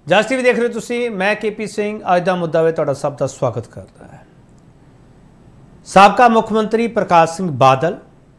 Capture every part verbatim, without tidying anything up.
ਜਸ TV देख रहे हो तुसी, मैं के पी सिंह। अज का मुद्दा वे तुहाडा सब का स्वागत करता है। साबका मुख्यमंत्री प्रकाश सिंह बादल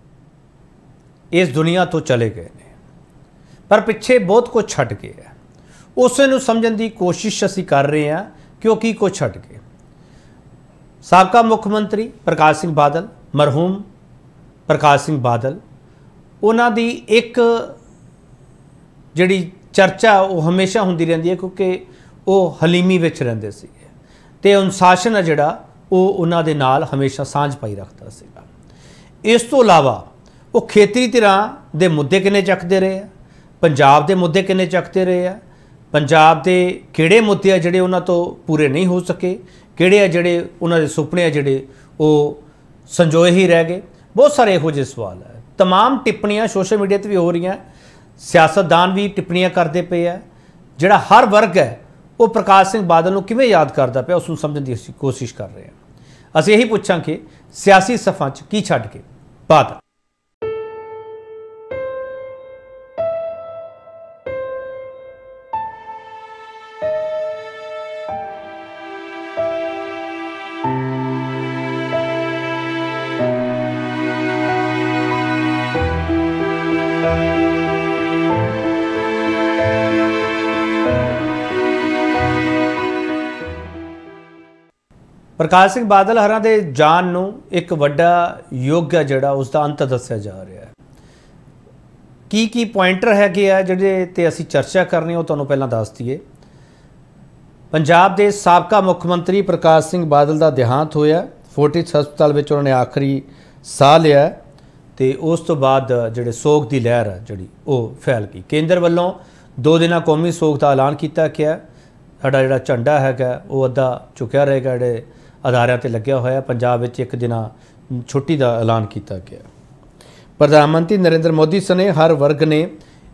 इस दुनिया तो चले गए ने, पर पिछे बहुत कुछ छड्ड गए है। उस नूं समझण दी कोशिश असीं कर रहे हैं क्योंकि कुछ छड्ड गए। साबका मुख्यमंत्री प्रकाश सिंह बादल, मरहूम प्रकाश सिंह बादल, उन्हां दी एक जिहड़ी चर्चा वो हमेशा होंदी रहिंदी है क्योंकि वो हलीमी विच रहिंदे सीगे ते अनुशासन है जिहड़ा वो उन्हां दे नाल हमेशा सांझ पाई रखदा सीगा। इस तो इलावा वो खेतरी धिरां दे मुद्दे किन्ने चकदे रहे हैं, पंजाब दे मुद्दे किन्ने चकदे रहे हैं, पंजाब दे किहड़े मुद्दे आ जिहड़े उन्हां तो पूरे नहीं हो सके, किहड़े आ जिहड़े उन्हां दे सुपने आ जिहड़े वो संजोए ही रह गए। बहुत सारे इहो जिहे सवाल है। तमाम टिप्पणियां सोशल मीडिया ते भी हो रही हैं, सियासतदान भी टिप्पणियां करते पे है। जिहड़ा हर वर्ग है वो प्रकाश सिंह बादल नूं किवें याद करता पिया उसनूं समझण दी असीं कोशिश कर रहे हैं। असीं यही पुछांगे सियासी सफ़ां 'च की छड्ड के बादल। प्रकाश सिंह बादल हरां दे जान नूं एक वड्डा युग है जिहड़ा उसका अंत दस्सिया जा रहा है। की की पॉइंटर है जिहड़े ते असीं चर्चा करनी वो तुहानूं पहलां दस दईए। पंजाब दे साबका मुख्यमंत्री प्रकाश सिंह बादल का देहांत होया, फोर्टिस हस्पताल विच उन्होंने आखिरी साह लिया ते उस तो बाद जिहड़े सोग की लहर है जिहड़ी वो फैल गई। केंद्र वल्लों दो दिना कौमी सोग का ऐलान किया गया। साडा जिहड़ा झंडा हैगा वो अद्धा चुक्या रहेगा, जिहड़े अदारियां ते लग्या होया। पंजाब विच एक दिना छुट्टी का ऐलान किया गया। प्रधानमंत्री नरेंद्र मोदी सने हर वर्ग ने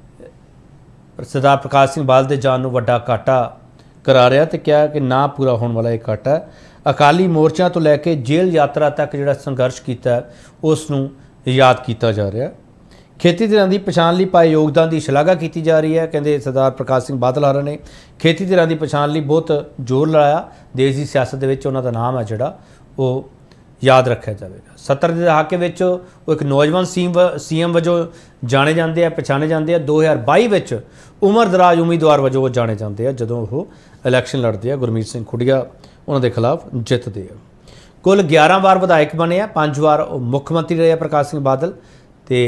सरदार प्रकाश सिंह बादल के जान नूं वड्डा घाटा करार रहा तो कहा कि ना पूरा होने वाला एक घाटा है। अकाली मोर्चों तो लैके जेल यात्रा तक जिहड़ा संघर्ष किया उसनूं याद किया जा रहा है। खेती धिरां दी पछाण लई पाए योगदान की शलाघा की जा रही है। कहते सरदार प्रकाश सिंह बादल होरां ने खेती धिरां दी पछाण लई बहुत जोर लाया। देश की सियासत दे विच उन्हां दा नाम है जिहड़ा वो याद रखा जाएगा। सत्तर के दहाके विच वो एक नौजवान सीम सी एम वजों जाने जाते हैं, पछाणे जाते हैं। दो हज़ार बाई विच उमर दराज उम्मीदवार वजों वो जाने जाते हैं जदों वो इलैक्शन लड़ते हैं। गुरमीत सिंह खुड़िया उन्हां दे खिलाफ जितते हैं। कुल ग्यारह बार विधायक बने, पांच बार मुख्यमंत्री रहे प्रकाश सिंह बादल ते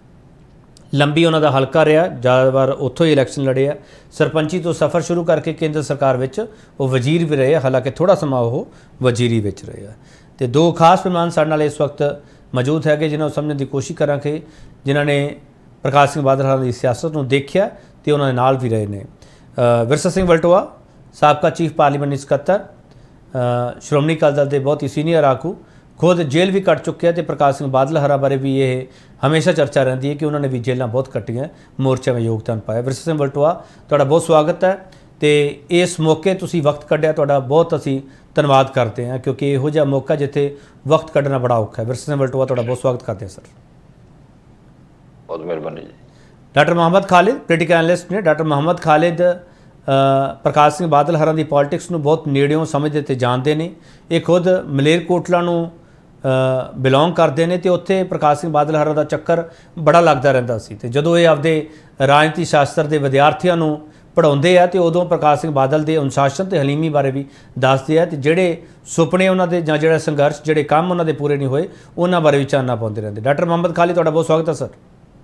लंबी उन्हों का हल्का रहा, ज़्यादा बार उत्थों ही इलैक्शन लड़े है। सरपंची तो सफ़र शुरू करके केंद्र सरकार विच वो वजीर भी रहे, हालांकि थोड़ा समा वो वजीरी विच रहे हैं। तो दो खास मेहमान साडे नाल इस वक्त मौजूद है जिन्होंने समझने की कोशिश करांगे, जिन्होंने प्रकाश सिंह बादल की सियासत को देखा तो उन्होंने नाल भी रहे हैं। विरसा सिंह वलटोआ साबका चीफ पार्लीमेंट सकत्तर, श्रोमणी अकाली दल के बहुत ही सीनियर आगू, खुद जेल भी कट चुके हैं। तो प्रकाश सिंह बादल हरा बारे भी ये हमेशा चर्चा रहती है कि उन्होंने भी जेलों बहुत कट्टियां, मोर्चे में योगदान पाया। विरसा सिंह वलटोआ तुहाडा बहुत स्वागत है तो इस मौके तुसीं वक्त कढ़िया तुहाडा बहुत असीं धन्यवाद करते हैं क्योंकि इहो जिहा मौका जिथे वक्त कढ़ना बड़ा औखा है। विरसा सिंह वलटोआ तुहाडा बहुत स्वागत करते हैं सर। बहुत मेहरबानी जी। Doctor Mohammad Khalid political analyst ने। डॉक्टर मोहम्मद खालिद प्रकाश सिंह बादल हरां दी पॉलिटिक्स नूं बहुत नेड़ियों समझते ते जानते हैं। ये खुद मलेरकोटला नूं बिलोंग करते हैं तो उत्थे प्रकाश सिंह बादल हरां दा चक्कर बड़ा लगता रहता सी। ते जदों ये आपदे राजनीति शास्त्र के विद्यार्थियों नूं पढ़ाउंदे आ तो उदों प्रकाश सिंह बादल के अनुशासन ते हलीमी बारे भी दसदे आ ते जिहड़े सुपने उन्हां दे जां जिहड़ा संघर्ष जिहड़े काम उन्हां दे पूरे नहीं होए उन्हां बारे भी चानना पाउंदे रहंदे। डॉक्टर मोहम्मद खालिद तुहाडा बहुत स्वागत है सर।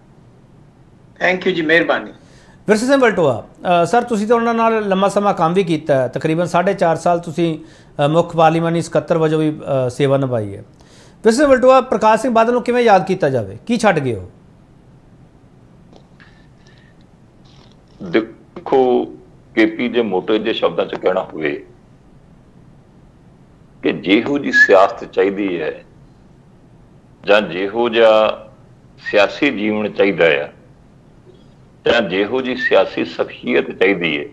थैंक यू जी, मेहरबानी। विरसा सिंह वलटोआ सर, तुसीं तो उन्हां नाल लंबा समा काम भी किया, तकरीबन साढ़े चार साल तुसीं मुख्य पार्लीमानी सकत्तर वजों भी सेवा निभाई है। विरसा सिंह वलटोआ प्रकाश सिंह बादल नूं किवें याद किया जाए, की छड्ड गए हो? देखो केपी जे मोटे जे शब्दों च कहना हुए कि जेहो जी सियासत चाहिए है जां जेहो जा सियासी जीवन चाहिए है जां जेहो जी सियासी शख्सियत चाहिए है,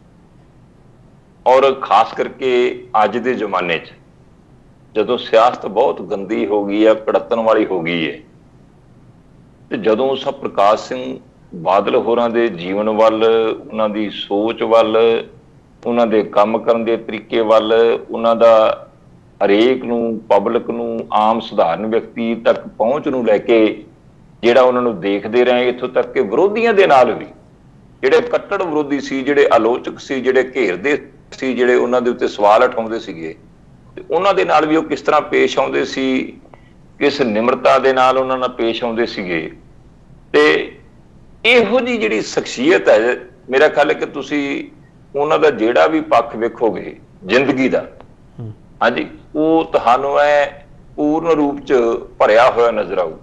और खास करके अज के जमाने च जदों सियासत बहुत गंदी हो गई है, कड़तन वाली हो गई है, तो जदों सब प्रकाश सिंह बादल होरां दे जीवन वल, उन्हां दी सोच वल ਉਹਨਾਂ ਦੇ ਕੰਮ ਕਰਨ ਦੇ ਤਰੀਕੇ ਵੱਲ, ਉਹਨਾਂ ਦਾ ਹਰੇਕ ਨੂੰ, ਪਬਲਿਕ ਨੂੰ, ਆਮ ਸਧਾਰਨ ਵਿਅਕਤੀ ਤੱਕ ਪਹੁੰਚ ਨੂੰ ਲੈ ਕੇ ਜਿਹੜਾ ਉਹਨਾਂ ਨੂੰ ਦੇਖਦੇ ਰਹੇ, ਇੱਥੋਂ ਤੱਕ ਕਿ ਵਿਰੋਧੀਆਂ ਦੇ ਨਾਲ ਵੀ, ਜਿਹੜੇ ਕੱਟੜ ਵਿਰੋਧੀ ਸੀ, ਜਿਹੜੇ ਆਲੋਚਕ ਸੀ, ਜਿਹੜੇ ਘੇਰਦੇ ਸੀ, ਜਿਹੜੇ ਉਹਨਾਂ ਦੇ ਉੱਤੇ ਸਵਾਲ ਉਠਾਉਂਦੇ ਸੀਗੇ, ਤੇ ਉਹਨਾਂ ਦੇ ਨਾਲ ਵੀ ਉਹ ਕਿਸ ਤਰ੍ਹਾਂ ਪੇਸ਼ ਆਉਂਦੇ ਸੀ, ਕਿਸ ਨਿਮਰਤਾ ਦੇ ਨਾਲ ਉਹਨਾਂ ਨਾਲ ਪੇਸ਼ ਆਉਂਦੇ ਸੀਗੇ। ਤੇ ਇਹੋ ਜਿਹੀ ਜਿਹੜੀ ਸ਼ਖਸੀਅਤ ਹੈ, ਮੇਰਾ ਖਿਆਲ ਹੈ ਕਿ ਤੁਸੀਂ ਉਹਨਾਂ ਦਾ ਜਿਹੜਾ ਵੀ ਪੱਖ ਵੇਖੋਗੇ ਜ਼ਿੰਦਗੀ ਦਾ, ਹਾਂਜੀ, ਉਹ ਤੁਹਾਨੂੰ ਐ ਪੂਰਨ ਰੂਪ ਚ ਭਰਿਆ ਹੋਇਆ ਨਜ਼ਰ ਆਊ।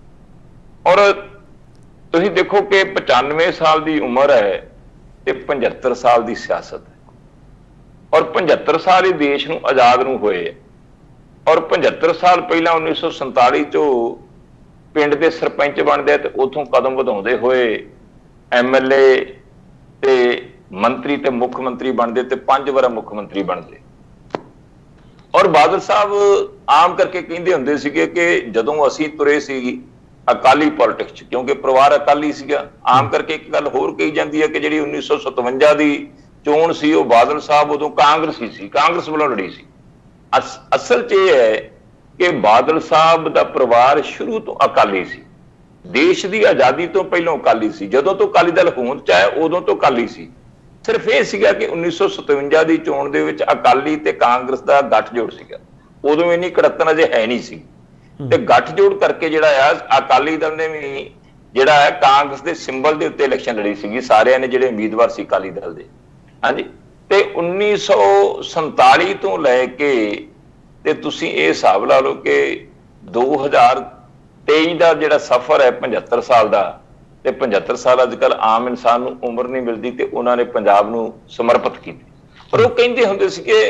ਔਰ ਤੁਸੀਂ ਦੇਖੋ ਕਿ ਪਚਾਨਵੇਂ ਸਾਲ ਦੀ ਉਮਰ ਹੈ ਤੇ ਪਝੱਤਰ ਸਾਲ ਦੀ ਸਿਆਸਤ ਹੈ, ਔਰ ਪਝੱਤਰ ਸਾਲ ਹੀ ਦੇਸ਼ ਨੂੰ ਆਜ਼ਾਦ ਨੂੰ ਹੋਏ, ਔਰ ਪਝੱਤਰ ਸਾਲ ਪਹਿਲਾਂ ਉੱਨੀ ਸੌ ਸੰਤਾਲੀ ਚੋਂ ਪਿੰਡ ਦੇ ਸਰਪੰਚ ਬਣਦੇ ਤੇ ਉਥੋਂ ਕਦਮ ਵਧਾਉਂਦੇ ਹੋਏ ਐਮ ਐਲ ਏ ਤੇ ਮੰਤਰੀ ਤੇ ਮੁੱਖ ਮੰਤਰੀ ਬਣਦੇ ਤੇ ਪੰਜ ਵਾਰ ਮੁੱਖ ਮੰਤਰੀ ਬਣਦੇ। ਔਰ ਬਾਦਲ ਸਾਹਿਬ ਆਮ ਕਰਕੇ ਕਹਿੰਦੇ ਹੁੰਦੇ ਸੀਗੇ ਕਿ ਜਦੋਂ ਅਸੀਂ ਤੁਰੇ ਸੀ ਅਕਾਲੀ ਪੋਲਿਟਿਕਸ ਚ, ਕਿਉਂਕਿ ਪਰਿਵਾਰ ਅਕਾਲੀ ਸੀਗਾ, ਆਮ ਕਰਕੇ ਇੱਕ ਗੱਲ ਹੋਰ ਕਹੀ ਜਾਂਦੀ ਹੈ ਕਿ ਜਿਹੜੀ ਉੱਨੀ ਸੌ ਸਤਵੰਜਾ ਦੀ ਚੋਣ ਸੀ ਉਹ ਬਾਦਲ ਸਾਹਿਬ ਉਦੋਂ ਕਾਂਗਰਸੀ ਸੀ, ਕਾਂਗਰਸ ਵੱਲੋਂ ਲੜੀ ਸੀ। ਅਸ ਅਸਲ ਚ ਇਹ ਹੈ ਕਿ ਬਾਦਲ ਸਾਹਿਬ ਦਾ ਪਰਿਵਾਰ ਸ਼ੁਰੂ ਤੋਂ ਅਕਾਲੀ ਸੀ, ਦੇਸ਼ ਦੀ ਆਜ਼ਾਦੀ ਤੋਂ ਪਹਿਲਾਂ ਅਕਾਲੀ ਸੀ, ਜਦੋਂ ਤੋਂ ਅਕਾਲੀ ਦਲ ਹੋਂਦ ਚ ਆਇਆ ਉਦੋਂ ਤੋਂ ਅਕਾਲੀ ਸੀ। ਸਿਰਫ ਇਹ ਸੀਗਾ ਕਿ ਉੱਨੀ ਸੌ ਸਤਵੰਜਾ ਦੀ ਚੋਣ ਦੇ ਵਿੱਚ ਅਕਾਲੀ ਤੇ ਕਾਂਗਰਸ ਦਾ ਗੱਠਜੋੜ ਸੀਗਾ, ਉਦੋਂ ਇੰਨੀ ਕੜੱਤਣ ਅਜੇ ਹੈ ਨਹੀਂ ਸੀ, ਤੇ ਗੱਠਜੋੜ ਕਰਕੇ ਜਿਹੜਾ ਆ ਅਕਾਲੀ ਦਲ ਨੇ ਵੀ ਜਿਹੜਾ ਹੈ ਕਾਂਗਰਸ ਦੇ ਸਿੰਬਲ ਦੇ ਉੱਤੇ ਇਲੈਕਸ਼ਨ ਲੜੀ ਸੀਗੀ, ਸਾਰਿਆਂ ਨੇ ਜਿਹੜੇ ਉਮੀਦਵਾਰ ਸੀ ਅਕਾਲੀ ਦਲ ਦੇ, ਹਾਂਜੀ। ਤੇ ਉੱਨੀ ਸੌ ਸੰਤਾਲੀ ਤੋਂ ਲੈ ਕੇ ਤੇ ਤੁਸੀਂ ਇਹ ਹਿਸਾਬ ਲਾ ਲਓ ਕਿ ਦੋ ਹਜ਼ਾਰ ਤੇਈ ਦਾ ਜਿਹੜਾ ਸਫ਼ਰ ਹੈ ਪਝੱਤਰ ਸਾਲ ਦਾ, ਤੇ ਪਝੱਤਰ ਸਾਲ ਅੱਜ ਕੱਲ੍ਹ ਆਮ ਇਨਸਾਨ ਨੂੰ ਉਮਰ ਨਹੀਂ ਮਿਲਦੀ, ਤੇ ਉਹਨਾਂ ਨੇ ਪੰਜਾਬ ਨੂੰ ਸਮਰਪਿਤ ਕੀਤੀ। ਪਰ ਉਹ ਕਹਿੰਦੇ ਹੁੰਦੇ ਸੀ ਕਿ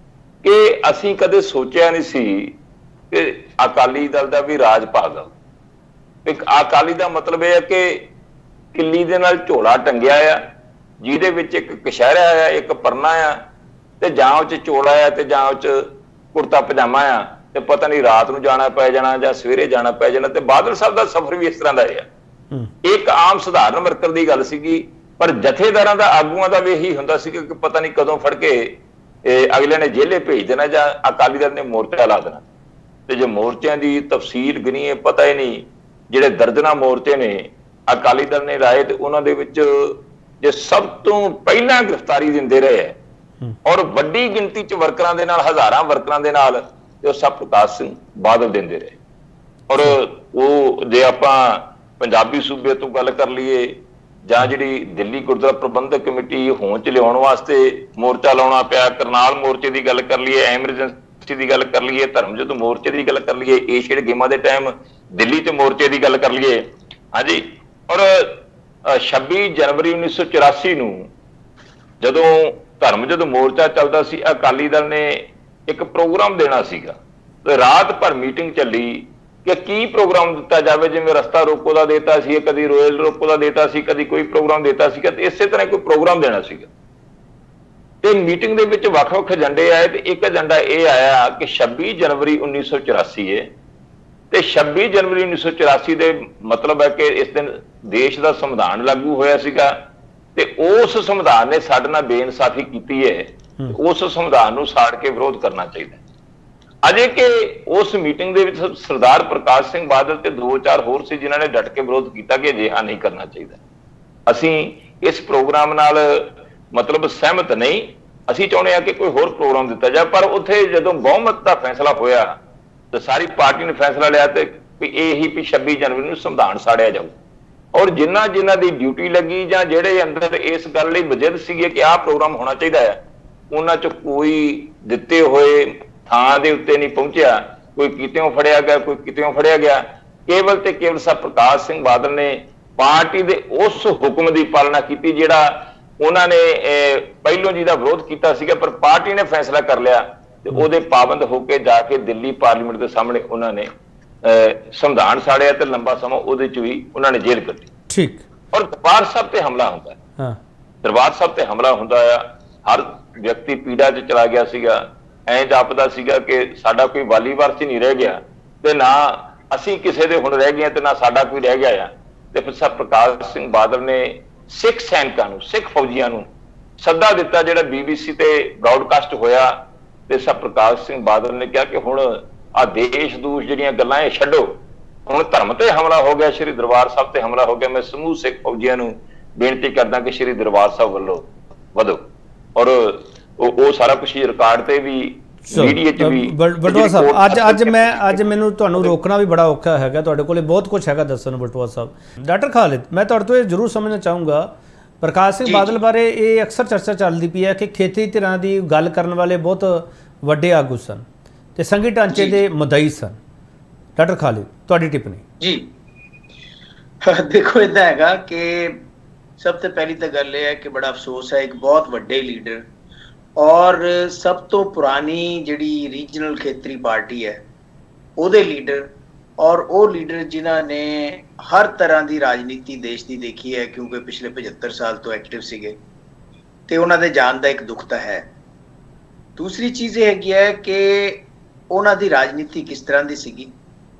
ਕਿ ਅਸੀਂ ਕਦੇ ਸੋਚਿਆ ਨਹੀਂ ਸੀ ਕਿ ਅਕਾਲੀ ਦਲ ਦਾ ਵੀ ਰਾਜ ਭਾਗ ਆ। ਇੱਕ ਅਕਾਲੀ ਦਾ ਮਤਲਬ ਇਹ ਹੈ ਕਿ ਕਿੱਲੀ ਦੇ ਨਾਲ ਝੋਲਾ ਟੰਗਿਆ ਆ, ਜਿਹਦੇ ਵਿੱਚ ਇੱਕ ਕਸ਼ਹਿਰਾ ਆ, ਇੱਕ ਪਰਨਾ ਆ, ਤੇ ਜਾਂ ਉਹ ਚ ਚੋਲਾ ਆ ਤੇ ਜਾਂ ਉਹ ਚ ਕੁੜਤਾ ਪਜਾਮਾ ਆ, ਤੇ ਪਤਾ ਨਹੀਂ ਰਾਤ ਨੂੰ ਜਾਣਾ ਪੈ ਜਾਣਾ ਜਾਂ ਸਵੇਰੇ ਜਾਣਾ ਪੈ ਜਾਣਾ। ਤੇ ਬਾਦਲ ਸਾਹਿਬ ਦਾ ਸਫ਼ਰ ਵੀ ਇਸ ਤਰ੍ਹਾਂ ਦਾ ਰਿਹਾ, ਇੱਕ ਆਮ ਸਧਾਰਨ ਵਰਕਰ ਦੀ ਗੱਲ ਸੀਗੀ, ਪਰ ਜਥੇਦਾਰਾਂ ਦਾ, ਆਗੂਆਂ ਦਾ ਵੀ ਇਹੀ ਹੁੰਦਾ ਸੀ ਕਿ ਪਤਾ ਨਹੀਂ ਕਦੋਂ ਫੜ ਕੇ ਅਗਲੇ ਨੇ ਜੇਲੇ ਭੇਜ ਦੇਣਾ ਜਾਂ ਅਕਾਲੀ ਦਲ ਨੇ ਮੋਰਚਾ ਲਾ ਦੇਣਾ। ਤੇ ਜੇ ਮੋਰਚਿਆਂ ਦੀ ਤਫਸੀਲ ਗਿਣੀਏ ਪਤਾ ਹੀ ਨਹੀਂ, ਜਿਹੜੇ ਦਰਜਨਾਂ ਮੋਰਚੇ ਨੇ ਅਕਾਲੀ ਦਲ ਨੇ ਲਾਏ, ਤੇ ਉਹਨਾਂ ਦੇ ਵਿੱਚ ਜੇ ਸਭ ਤੋਂ ਪਹਿਲਾਂ ਗ੍ਰਿਫਤਾਰੀ ਦਿੰਦੇ ਰਹੇ ਹੈ, ਔਰ ਵੱਡੀ ਗਿਣਤੀ ਚ ਵਰਕਰਾਂ ਦੇ ਨਾਲ, ਹਜ਼ਾਰਾਂ ਵਰਕਰਾਂ ਦੇ ਨਾਲ, ਤੇ ਉਹ ਸਭ ਪ੍ਰਕਾਸ਼ ਸਿੰਘ ਬਾਦਲ ਦਿੰਦੇ ਰਹੇ। ਔਰ ਉਹ ਜੇ ਆਪਾਂ ਪੰਜਾਬੀ ਸੂਬੇ ਤੋਂ ਗੱਲ ਕਰ ਲਈਏ, ਜਾਂ ਜਿਹੜੀ ਦਿੱਲੀ ਗੁਰਦੁਆਰਾ ਪ੍ਰਬੰਧਕ ਕਮੇਟੀ ਹੋਂਦ ਚ ਲਿਆਉਣ ਵਾਸਤੇ ਮੋਰਚਾ ਲਾਉਣਾ ਪਿਆ, ਕਰਨਾਲ ਮੋਰਚੇ ਦੀ ਗੱਲ ਕਰ ਲਈਏ, ਐਮਰਜੈਂਸੀ ਦੀ ਗੱਲ ਕਰ ਲਈਏ, ਧਰਮਯੁੱਧ ਮੋਰਚੇ ਦੀ ਗੱਲ ਕਰ ਲਈਏ, ਏਸ਼ੀਅਨ ਗੇਮਾਂ ਦੇ ਟਾਈਮ ਦਿੱਲੀ ਚ ਮੋਰਚੇ ਦੀ ਗੱਲ ਕਰ ਲਈਏ, ਹਾਂਜੀ। ਔਰ ਛੱਬੀ ਜਨਵਰੀ ਉੱਨੀ ਸੌ ਚੁਰਾਸੀ ਨੂੰ ਜਦੋਂ ਧਰਮਯੁੱਧ ਮੋਰਚਾ ਚੱਲਦਾ ਸੀ, ਅਕਾਲੀ ਦਲ ਨੇ ਇੱਕ ਪ੍ਰੋਗਰਾਮ ਦੇਣਾ ਸੀਗਾ, ਤੇ ਰਾਤ ਭਰ ਮੀਟਿੰਗ ਚੱਲੀ ਕਿ ਕੀ ਪ੍ਰੋਗਰਾਮ ਦਿੱਤਾ ਜਾਵੇ। ਜਿਵੇਂ ਰਸਤਾ ਰੋਕੋ ਦਾ ਦੇਤਾ ਸੀ, ਕਦੀ ਰੋਇਲ ਰੋਕੋ ਦਾ ਦੇਤਾ ਸੀ, ਕਦੀ ਕੋਈ ਪ੍ਰੋਗਰਾਮ ਦੇਤਾ ਸੀਗਾ, ਤੇ ਇਸੇ ਤਰ੍ਹਾਂ ਕੋਈ ਪ੍ਰੋਗਰਾਮ ਦੇਣਾ ਸੀਗਾ। ਤੇ ਮੀਟਿੰਗ ਦੇ ਵਿੱਚ ਵੱਖ-ਵੱਖ ਏਜੰਡੇ ਆਏ, ਤੇ ਇੱਕ ਏਜੰਡਾ ਇਹ ਆਇਆ ਕਿ ਛੱਬੀ ਜਨਵਰੀ ਉੱਨੀ ਸੌ ਚੁਰਾਸੀ ਹੈ, ਤੇ ਛੱਬੀ ਜਨਵਰੀ ਉੱਨੀ ਸੌ ਚੁਰਾਸੀ ਦੇ ਮਤਲਬ ਹੈ ਕਿ ਇਸ ਦਿਨ ਦੇਸ਼ ਦਾ ਸੰਵਿਧਾਨ ਲਾਗੂ ਹੋਇਆ ਸੀਗਾ, ਤੇ ਉਸ ਸੰਵਿਧਾਨ ਨੇ ਸਾਡੇ ਨਾਲ ਬੇਇਨਸਾਫੀ ਕੀਤੀ ਹੈ, ਉਸ ਸੰਵਿਧਾਨ ਨੂੰ ਸਾੜ ਕੇ ਵਿਰੋਧ ਕਰਨਾ ਚਾਹੀਦਾ। ਅਜੇ ਕਿ ਉਸ ਮੀਟਿੰਗ ਦੇ ਵਿੱਚ ਸਰਦਾਰ ਪ੍ਰਕਾਸ਼ ਸਿੰਘ ਬਾਦਲ ਤੇ ਦੋ ਚਾਰ ਹੋਰ ਸੀ ਜਿਨ੍ਹਾਂ ਨੇ ਡਟ ਕੇ ਵਿਰੋਧ ਕੀਤਾ ਕਿ ਅਜਿਹਾ ਨਹੀਂ ਕਰਨਾ ਚਾਹੀਦਾ, ਅਸੀਂ ਇਸ ਪ੍ਰੋਗਰਾਮ ਨਾਲ ਮਤਲਬ ਸਹਿਮਤ ਨਹੀਂ, ਅਸੀਂ ਚਾਹੁੰਦੇ ਹਾਂ ਕਿ ਕੋਈ ਹੋਰ ਪ੍ਰੋਗਰਾਮ ਦਿੱਤਾ ਜਾਏ। ਪਰ ਉੱਥੇ ਜਦੋਂ ਬਹੁਮਤ ਦਾ ਫੈਸਲਾ ਹੋਇਆ ਤੇ ਸਾਰੀ ਪਾਰਟੀ ਨੇ ਫੈਸਲਾ ਲਿਆ ਤੇ ਵੀ ਇਹੀ ਵੀ ਛੱਬੀ ਜਨਵਰੀ ਨੂੰ ਸੰਵਿਧਾਨ ਸਾੜਿਆ ਜਾਊ। ਔਰ ਜਿਨ੍ਹਾਂ ਜਿਨ੍ਹਾਂ ਦੀ ਡਿਊਟੀ ਲੱਗੀ ਜਾਂ ਜਿਹੜੇ ਅੰਦਰ ਇਸ ਗੱਲ ਲਈ ਵਜਦ ਸੀਗੇ ਕਿ ਆਹ ਪ੍ਰੋਗਰਾਮ ਹੋਣਾ ਚਾਹੀਦਾ ਹੈ, ਉਹਨਾਂ 'ਚ ਕੋਈ ਦਿੱਤੇ ਹੋਏ ਥਾਂ ਦੇ ਉੱਤੇ ਨਹੀਂ ਪਹੁੰਚਿਆ, ਕੋਈ ਕਿਤੇੋਂ ਫੜਿਆ ਗਿਆ, ਕੋਈ ਕਿਤੇੋਂ ਫੜਿਆ ਗਿਆ। ਕੇਵਲ ਤੇ ਕੇਵਲ ਸਾਹਿਬ ਪ੍ਰਕਾਸ਼ ਸਿੰਘ ਬਾਦਲ ਨੇ ਪਾਰਟੀ ਦੇ ਉਸ ਹੁਕਮ ਦੀ ਪਾਲਣਾ ਕੀਤੀ ਜਿਹੜਾ ਉਹਨਾਂ ਨੇ ਪਹਿਲੋਂ ਜੀ ਦਾ ਵਿਰੋਧ ਕੀਤਾ ਸੀਗਾ, ਪਰ ਪਾਰਟੀ ਨੇ ਫੈਸਲਾ ਕਰ ਲਿਆ ਤੇ ਉਹਦੇ ਪਾਬੰਦ ਹੋ ਕੇ ਜਾ ਕੇ ਦਿੱਲੀ ਪਾਰਲੀਮੈਂਟ ਦੇ ਸਾਹਮਣੇ ਉਹਨਾਂ ਨੇ ਸੰਵਿਧਾਨ ਸਾੜਿਆ ਤੇ ਲੰਬਾ ਸਮਾਂ ਉਹਦੇ ਚ ਵੀ ਉਹਨਾਂ ਨੇ ਜੇਲ੍ਹ ਕੱਟੀ। ਠੀਕ। ਔਰ ਦਰਬਾਰ ਸਾਹਿਬ ਤੇ ਹਮਲਾ ਹੁੰਦਾ ਹੈ, ਦਰਬਾਰ ਸਾਹਿਬ ਤੇ ਹਮਲਾ ਹੁੰਦਾ ਆ, ਹਰ ਵਿਅਕਤੀ ਪੀੜਾ ਚ ਚਲਾ ਗਿਆ ਸੀਗਾ, ਐਂ ਜਾਪਦਾ ਸੀਗਾ ਕਿ ਸਾਡਾ ਕੋਈ ਵਾਲੀ ਵਾਰਸ ਨਹੀਂ ਰਹਿ ਗਿਆ ਤੇ ਨਾ ਅਸੀਂ ਕਿਸੇ ਦੇ ਹੁਣ ਰਹਿ ਗਏ ਤੇ ਨਾ ਸਾਡਾ ਕੋਈ ਰਹਿ ਗਿਆ ਆ। ਤੇ ਫਿਰ ਸਾਹਿਬ ਪ੍ਰਕਾਸ਼ ਸਿੰਘ ਬਾਦਲ ਨੇ ਸਿੱਖ ਸੈਨਿਕਾਂ ਨੂੰ, ਸਿੱਖ ਫੌਜੀਆਂ ਨੂੰ ਸੱਦਾ ਦਿੱਤਾ ਜਿਹੜਾ ਬੀਬੀਸੀ ਤੇ ਬ੍ਰਾਡਕਾਸਟ ਹੋਇਆ ਤੇ ਸਰ ਪ੍ਰਕਾਸ਼ ਸਿੰਘ ਬਾਦਲ ਨੇ ਕਿਹਾ ਕਿ ਹੁਣ ਆ ਦੇਸ਼ ਦੂਸ਼ ਜਿਹੜੀਆਂ ਗੱਲਾਂ ਇਹ ਛੱਡੋ, ਹੁਣ ਧਰਮ ਤੇ ਹਮਲਾ ਹੋ ਗਿਆ, ਸ਼੍ਰੀ ਦਰਬਾਰ ਸਾਹਿਬ ਤੇ ਹਮਲਾ ਹੋ ਗਿਆ। ਮੈਂ ਸਮੂਹ ਸਿੱਖ ਫੌਜੀਆਂ ਨੂੰ ਬੇਨਤੀ ਕਰਦਾ ਕਿ ਸ਼੍ਰੀ ਦਰਬਾਰ ਸਾਹਿਬ ਵੱਲੋਂ ਵਧੋ। ਔਰ ਉਹ ਸਾਰਾ ਕੁਝ ਰਿਕਾਰਡ ਤੇ ਵੀ ਮੀਡੀਆ 'ਚ ਵੀ। ਬਟੂਆ ਸਾਹਿਬ ਅੱਜ ਅੱਜ ਮੈਂ ਅੱਜ ਮੈਨੂੰ ਤੁਹਾਨੂੰ ਰੋਕਣਾ ਵੀ ਬੜਾ ਔਖਾ ਹੈਗਾ, ਤੁਹਾਡੇ ਕੋਲੇ ਬਹੁਤ ਕੁਝ ਹੈਗਾ ਦੱਸਣ ਨੂੰ। ਬਟੂਆ ਸਾਹਿਬ ਡਾਕਟਰ ਖਾਲਿਦ, ਮੈਂ ਤੁਹਾਡੇ ਤੋਂ ਇਹ ਜ਼ਰੂਰ ਸਮਝਣਾ ਚਾਹੂੰਗਾ, ਪ੍ਰਕਾਸ਼ ਸਿੰਘ ਬਾਦਲ ਬਾਰੇ ਇਹ ਅਕਸਰ ਚਰਚਾ ਚੱਲਦੀ ਪਈ ਹੈ ਕਿ ਖੇਤਰੀ ਧਿਰਾਂ ਦੀ ਗੱਲ ਕਰਨ ਵਾਲੇ ਬਹੁਤ ਵੱਡੇ ਆਗੂ ਸਨ ਤੇ ਸੰਘੀ ਢਾਂਚੇ ਦੇ ਮੁਦਈ ਸਨ। ਡਾਕਟਰ ਖਾਲਿਦ, ਤੁਹਾਡੀ ਟਿੱਪਣੀ। ਜੀ ਦੇਖੋ, ਇੱਦਾਂ ਹੈਗਾ ਕਿ ਸਭ ਤੋਂ ਪਹਿਲੀ ਤਾਂ ਗੱਲ ਇਹ ਹੈ ਕਿ ਬੜਾ ਅਫਸੋਸ ਹੈ, ਇੱਕ ਬਹੁਤ ਵੱਡੇ ਲੀਡਰ ਔਰ ਸਭ ਤੋਂ ਪੁਰਾਣੀ ਜਿਹੜੀ ਰੀਜਨਲ ਖੇਤਰੀ ਪਾਰਟੀ ਹੈ ਉਹਦੇ ਲੀਡਰ, ਔਰ ਉਹ ਲੀਡਰ ਜਿਨ੍ਹਾਂ ਨੇ ਹਰ ਤਰ੍ਹਾਂ ਦੀ ਰਾਜਨੀਤੀ ਦੇਸ਼ ਦੀ ਦੇਖੀ ਹੈ, ਕਿਉਂਕਿ ਪਿਛਲੇ ਪਝੱਤਰ ਸਾਲ ਤੋਂ ਐਕਟਿਵ ਸੀਗੇ, ਤੇ ਉਹਨਾਂ ਦੇ ਜਾਣ ਦਾ ਇੱਕ ਦੁੱਖ ਤਾਂ ਹੈ। ਦੂਸਰੀ ਚੀਜ਼ ਇਹ ਹੈਗੀ ਹੈ ਕਿ ਉਹਨਾਂ ਦੀ ਰਾਜਨੀਤੀ ਕਿਸ ਤਰ੍ਹਾਂ ਦੀ ਸੀਗੀ।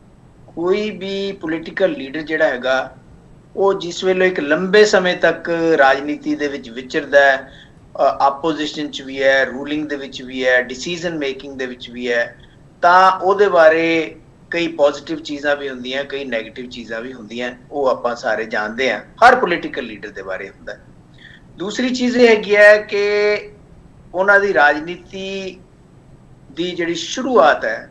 ਕੋਈ ਵੀ ਪੋਲੀਟੀਕਲ ਲੀਡਰ ਜਿਹੜਾ ਹੈਗਾ ਉਹ ਜਿਸ ਵੇਲੇ ਇੱਕ ਲੰਬੇ ਸਮੇਂ ਤੱਕ ਰਾਜਨੀਤੀ ਦੇ ਵਿੱਚ ਵਿਚਰਦਾ ਹੈ, ਆਪੋਜੀਸ਼ਨ 'ਚ ਵੀ ਹੈ, ਰੂਲਿੰਗ ਦੇ ਵਿੱਚ ਵੀ ਹੈ, ਡਿਸੀਜ਼ਨ ਮੇਕਿੰਗ ਦੇ ਵਿੱਚ ਵੀ ਹੈ, ਤਾਂ ਉਹਦੇ ਬਾਰੇ ਕਈ ਪੋਜ਼ਿਟਿਵ ਚੀਜ਼ਾਂ ਵੀ ਹੁੰਦੀਆਂ, ਕਈ ਨੈਗੇਟਿਵ ਚੀਜ਼ਾਂ ਵੀ ਹੁੰਦੀਆਂ। ਉਹ ਆਪਾਂ ਸਾਰੇ ਜਾਣਦੇ ਹਾਂ, ਹਰ ਪੋਲੀਟੀਕਲ ਲੀਡਰ ਦੇ ਬਾਰੇ ਹੁੰਦਾ। ਦੂਸਰੀ ਚੀਜ਼ ਇਹ ਹੈਗੀ ਹੈ ਕਿ ਉਹਨਾਂ ਦੀ ਰਾਜਨੀਤੀ ਦੀ ਜਿਹੜੀ ਸ਼ੁਰੂਆਤ ਹੈ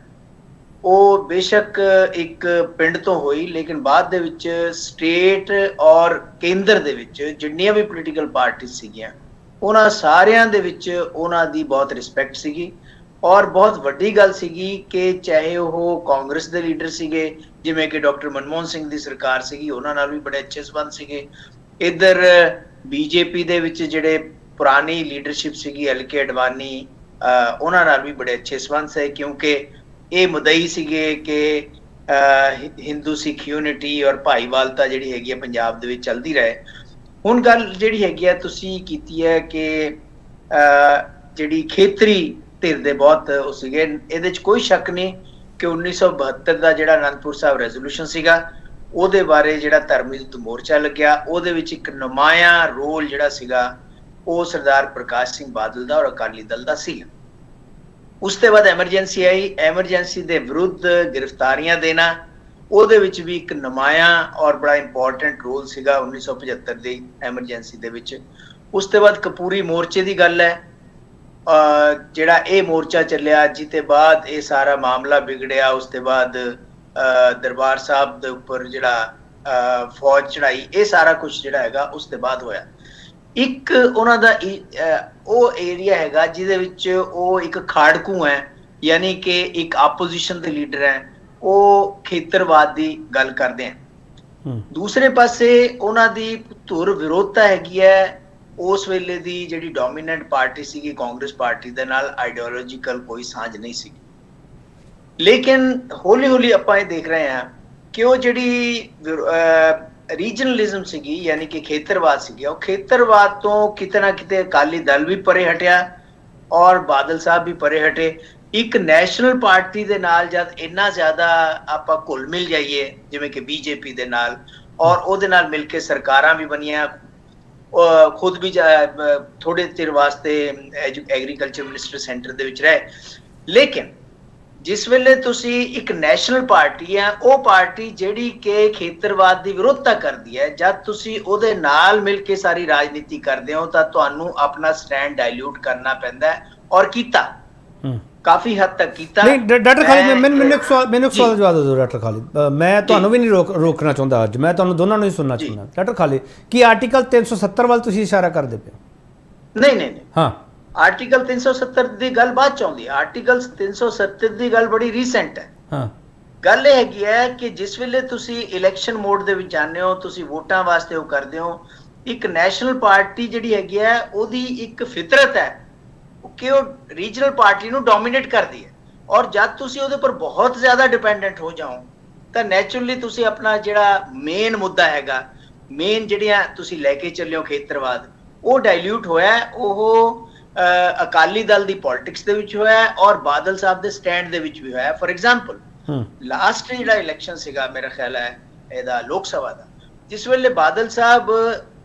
ਉਹ ਬੇਸ਼ੱਕ ਇੱਕ ਪਿੰਡ ਤੋਂ ਹੋਈ, ਲੇਕਿਨ ਬਾਅਦ ਦੇ ਵਿੱਚ ਸਟੇਟ ਔਰ ਕੇਂਦਰ ਦੇ ਵਿੱਚ ਜਿੰਨੀਆਂ ਵੀ ਪੋਲੀਟੀਕਲ ਪਾਰਟੀਆਂ ਸੀਗੀਆਂ ਉਹਨਾਂ ਸਾਰਿਆਂ ਦੇ ਵਿੱਚ ਉਹਨਾਂ ਦੀ ਬਹੁਤ ਰਿਸਪੈਕਟ ਸੀਗੀ। ਔਰ ਬਹੁਤ ਵੱਡੀ ਗੱਲ ਸੀਗੀ ਕਿ ਚਾਹੇ ਉਹ ਕਾਂਗਰਸ ਦੇ ਲੀਡਰ ਸੀਗੇ, ਜਿਵੇਂ ਕਿ ਡਾਕਟਰ ਮਨਮੋਹਨ ਸਿੰਘ ਦੀ ਸਰਕਾਰ ਸੀਗੀ, ਉਹਨਾਂ ਨਾਲ ਵੀ ਬੜੇ ਅੱਛੇ ਸੰਬੰਧ ਸੀਗੇ। ਇੱਧਰ ਬੀਜੇਪੀ ਦੇ ਵਿੱਚ ਜਿਹੜੇ ਪੁਰਾਣੀ ਲੀਡਰਸ਼ਿਪ ਸੀਗੀ, ਐਲ ਕੇ ਅਡਵਾਨੀ, ਉਹਨਾਂ ਨਾਲ ਵੀ ਬੜੇ ਅੱਛੇ ਸੰਬੰਧ ਸੀ, ਕਿਉਂਕਿ ਇਹ ਮੁਦਈ ਸੀਗੇ ਕਿ ਹਿੰਦੂ ਸਿੱਖ ਯੂਨਿਟੀ ਔਰ ਭਾਈਵਾਲਤਾ ਜਿਹੜੀ ਹੈਗੀ ਹੈ ਪੰਜਾਬ ਦੇ ਵਿੱਚ ਚੱਲਦੀ ਰਹੇ। ਹੁਣ ਗੱਲ ਜਿਹੜੀ ਹੈਗੀ ਆ ਤੁਸੀਂ ਕੀਤੀ ਹੈ ਕਿ ਜਿਹੜੀ ਖੇਤਰੀ ਧਿਰ ਦੇ ਬਹੁਤ ਉਹ ਸੀਗੇ, ਇਹਦੇ 'ਚ ਕੋਈ ਸ਼ੱਕ ਨਹੀਂ ਕਿ ਉੱਨੀ ਸੌ ਬਹੱਤਰ ਦਾ ਜਿਹੜਾ ਅਨੰਦਪੁਰ ਸਾਹਿਬ ਰੈਜ਼ੋਲੂਸ਼ਨ ਸੀਗਾ ਉਹਦੇ ਬਾਰੇ ਜਿਹੜਾ ਧਰਮ ਯੁੱਧ ਮੋਰਚਾ ਲੱਗਿਆ, ਉਹਦੇ ਵਿੱਚ ਇੱਕ ਨੁਮਾਇਆਂ ਰੋਲ ਜਿਹੜਾ ਸੀਗਾ ਉਹ ਸਰਦਾਰ ਪ੍ਰਕਾਸ਼ ਸਿੰਘ ਬਾਦਲ ਦਾ ਔਰ ਅਕਾਲੀ ਦਲ ਦਾ ਸੀ। ਉਸ ਤੋਂ ਬਾਅਦ ਐਮਰਜੈਂਸੀ ਆਈ, ਐਮਰਜੈਂਸੀ ਦੇ ਵਿਰੁੱਧ ਗ੍ਰਿਫਤਾਰੀਆਂ ਦੇਣਾ, ਉਹਦੇ ਵਿੱਚ ਵੀ ਇੱਕ ਨੁਮਾਇਆਂ ਔਰ ਬੜਾ ਇੰਪੋਰਟੈਂਟ ਰੋਲ ਸੀਗਾ ਉੱਨੀ ਸੌ ਪਝੱਤਰ ਦੀ ਐਮਰਜੈਂਸੀ ਦੇ ਵਿੱਚ। ਉਸ ਤੋਂ ਬਾਅਦ ਕਪੂਰੀ ਮੋਰਚੇ ਦੀ ਗੱਲ ਹੈ, ਜਿਹੜਾ ਇਹ ਮੋਰਚਾ ਚੱਲਿਆ ਜਿਹਦੇ ਬਾਅਦ ਇਹ ਸਾਰਾ ਮਾਮਲਾ ਵਿਗੜਿਆ। ਉਸ ਤੋਂ ਬਾਅਦ ਦਰਬਾਰ ਸਾਹਿਬ ਦੇ ਉੱਪਰ ਜਿਹੜਾ ਫੌਜ ਚੜਾਈ, ਇਹ ਸਾਰਾ ਕੁਝ ਜਿਹੜਾ ਹੈਗਾ ਉਸ ਤੋਂ ਬਾਅਦ ਹੋਇਆ। ਇੱਕ ਉਹਨਾਂ ਦਾ ਉਹ ਏਰੀਆ ਹੈਗਾ ਜਿਹਦੇ ਵਿੱਚ ਉਹ ਇੱਕ ਖਾੜਕੂ ਹੈ, ਯਾਨੀ ਕਿ ਇੱਕ ਆਪੋਜੀਸ਼ਨ ਦੇ ਲੀਡਰ ਹੈ, ਉਹ ਖੇਤਰਵਾਦ ਦੀ ਗੱਲ ਕਰਦੇ ਹੈ। ਦੂਸਰੇ ਪਾਸੇ ਉਹਨਾਂ ਦੀ ਧੁਰ ਵਿਰੋਧਤਾ ਹੈਗੀ ਹੈ ਉਸ ਵੇਲੇ ਦੀ ਜਿਹੜੀ ਡੋਮੀਨੈਂਟ ਪਾਰਟੀ ਸੀਗੀ ਕਾਂਗਰਸ ਪਾਰਟੀ ਦੇ ਨਾਲ, ਆਈਡੀਓਲੋਜੀਕਲ ਕੋਈ ਸਾਂਝ ਨਹੀਂ ਸੀ। ਲੇਕਿਨ ਹੌਲੀ ਹੌਲੀ ਆਪਾਂ ਇਹ ਦੇਖ ਰਹੇ ਹਾਂ ਕਿ ਉਹ ਜਿਹੜੀ ਰੀਜਨਲਿਜ਼ਮ ਸੀਗੀ, ਯਾਨੀ ਕਿ ਖੇਤਰਵਾਦ ਸੀਗੀ, ਉਹ ਖੇਤਰਵਾਦ ਤੋਂ ਕਿਤੇ ਨਾ ਕਿਤੇ ਅਕਾਲੀ ਦਲ ਵੀ ਪਰੇ ਹਟਿਆ ਔਰ ਬਾਦਲ ਸਾਹਿਬ ਵੀ ਪਰੇ ਹਟੇ। ਇੱਕ ਨੈਸ਼ਨਲ ਪਾਰਟੀ ਦੇ ਨਾਲ ਜਦ ਇੰਨਾ ਜ਼ਿਆਦਾ ਆਪਾਂ ਘੁਲ ਮਿਲ ਜਾਈਏ ਜਿਵੇਂ ਕਿ ਬੀਜੇਪੀ ਦੇ ਨਾਲ, ਔਰ ਉਹਦੇ ਨਾਲ ਮਿਲ ਕੇ ਸਰਕਾਰਾਂ ਵੀ ਬਣੀਆਂ, ਖੁਦ ਵੀ ਥੋੜੇ ਚਿਰ ਵਾਸਤੇ ਐਗਰੀਕਲਚਰ ਮਿਨਿਸਟਰ ਸੈਂਟਰ ਦੇ ਵਿੱਚ ਰਹੇ। ਲੇਕਿਨ ਜਿਸ ਵੇਲੇ ਤੁਸੀਂ ਇੱਕ ਨੈਸ਼ਨਲ ਪਾਰਟੀ ਹੈ, ਉਹ ਪਾਰਟੀ ਜਿਹੜੀ ਕਿ ਖੇਤਰਵਾਦ ਦੀ ਵਿਰੋਧਤਾ ਕਰਦੀ ਹੈ, ਜਦ ਤੁਸੀਂ ਉਹਦੇ ਨਾਲ ਮਿਲ ਕੇ ਸਾਰੀ ਰਾਜਨੀਤੀ ਕਰਦੇ ਹੋ ਤਾਂ ਤੁਹਾਨੂੰ ਆਪਣਾ ਸਟੈਂਡ ਡਾਇਲੂਟ ਕਰਨਾ ਪੈਂਦਾ ਹੈ, ਔਰ ਕੀਤਾ ਕਾਫੀ ਹੱਦ ਤੱਕ ਕੀਤਾ। ਨਹੀਂ ਡਾਕਟਰ ਖਾਲਿਦ, ਮੈਨੂੰ ਮੈਨੂੰ ਇੱਕ ਸਵਾਲ ਮੈਨੂੰ ਇੱਕ ਸਵਾਲ ਜਵਾਬ ਦਿਓ ਡਾਕਟਰ ਖਾਲਿਦ। ਮੈਂ ਤੁਹਾਨੂੰ ਵੀ ਨਹੀਂ ਰੋਕ ਰੋਕਣਾ ਚਾਹੁੰਦਾ, ਅੱਜ ਮੈਂ ਤੁਹਾਨੂੰ ਦੋਨਾਂ ਨੂੰ ਹੀ ਸੁਣਨਾ ਚਾਹੁੰਦਾ। ਡਾਕਟਰ ਖਾਲਿਦ, ਕੀ ਆਰਟੀਕਲ ਤਿੰਨ ਸੌ ਸੱਤਰ ਵੱਲ ਤੁਸੀਂ ਇਸ਼ਾਰਾ ਕਰਦੇ ਪਏ ਹੋ? ਨਹੀਂ ਨਹੀਂ ਨਹੀਂ, ਹਾਂ, ਆਰਟੀਕਲ ਤਿੰਨ ਸੌ ਸੱਤਰ ਦੀ ਗੱਲ ਬਾਅਦ ਚ ਆਉਂਦੀ ਹੈ। ਆਰਟੀਕਲ ਤਿੰਨ ਸੌ ਸੱਤਰ ਦੀ ਗੱਲ ਬੜੀ ਰੀਸੈਂਟ ਹੈ। ਹਾਂ, ਗੱਲ ਇਹ ਹੈਗੀ ਹੈ ਕਿ ਜਿਸ ਵੇਲੇ ਤੁਸੀਂ ਇਲੈਕਸ਼ਨ ਮੋਡ ਦੇ ਵਿੱਚ ਜਾਂਦੇ ਹੋ, ਤੁਸੀਂ ਵੋਟਾਂ ਵਾਸਤੇ ਉਹ ਕਰਦੇ ਹੋ, ਇੱਕ ਨੈਸ਼ਨਲ ਪਾਰਟੀ ਜਿਹੜੀ ਹੈਗੀ ਹੈ ਉਹਦੀ ਇੱਕ ਫਿਤਰਤ ਹੈ ਕਿ ਉਹ ਰੀਜਨਲ ਪਾਰਟੀ ਨੂੰ ਡੋਮੀਨੇਟ ਕਰਦੀ ਹੈ, ਔਰ ਜਦ ਤੁਸੀਂ ਉਹਦੇ ਉੱਪਰ ਬਹੁਤ ਜ਼ਿਆਦਾ ਡਿਪੈਂਡੈਂਟ ਹੋ ਜਾਓ ਤਾਂ ਨੈਚੁਰਲੀ ਤੁਸੀਂ ਆਪਣਾ ਜਿਹੜਾ ਮੇਨ ਮੁੱਦਾ ਹੈਗਾ, ਮੇਨ ਜਿਹੜੀਆਂ ਤੁਸੀਂ ਲੈ ਕੇ ਚੱਲਿਓ ਖੇਤਰਵਾਦ, ਉਹ ਡਾਇਲੂਟ ਹੋਇਆ। ਉਹ ਅਕਾਲੀ ਦਲ ਦੀ ਪੋਲਿਟਿਕਸ ਦੇ ਵਿੱਚ ਹੋਇਆ ਔਰ ਬਾਦਲ ਸਾਹਿਬ ਦੇ ਸਟੈਂਡ ਦੇ ਵਿੱਚ ਵੀ ਹੋਇਆ। ਫॉर ਐਗਜ਼ਾਮਪਲ ਲਾਸਟ ਜਿਹੜਾ ਇਲੈਕਸ਼ਨ ਸੀਗਾ ਮੇਰਾ ਖਿਆਲ ਹੈ ਇਹਦਾ ਲੋਕ ਸਭਾ ਦਾ, ਜਿਸ ਵੇਲੇ ਬਾਦਲ ਸਾਹਿਬ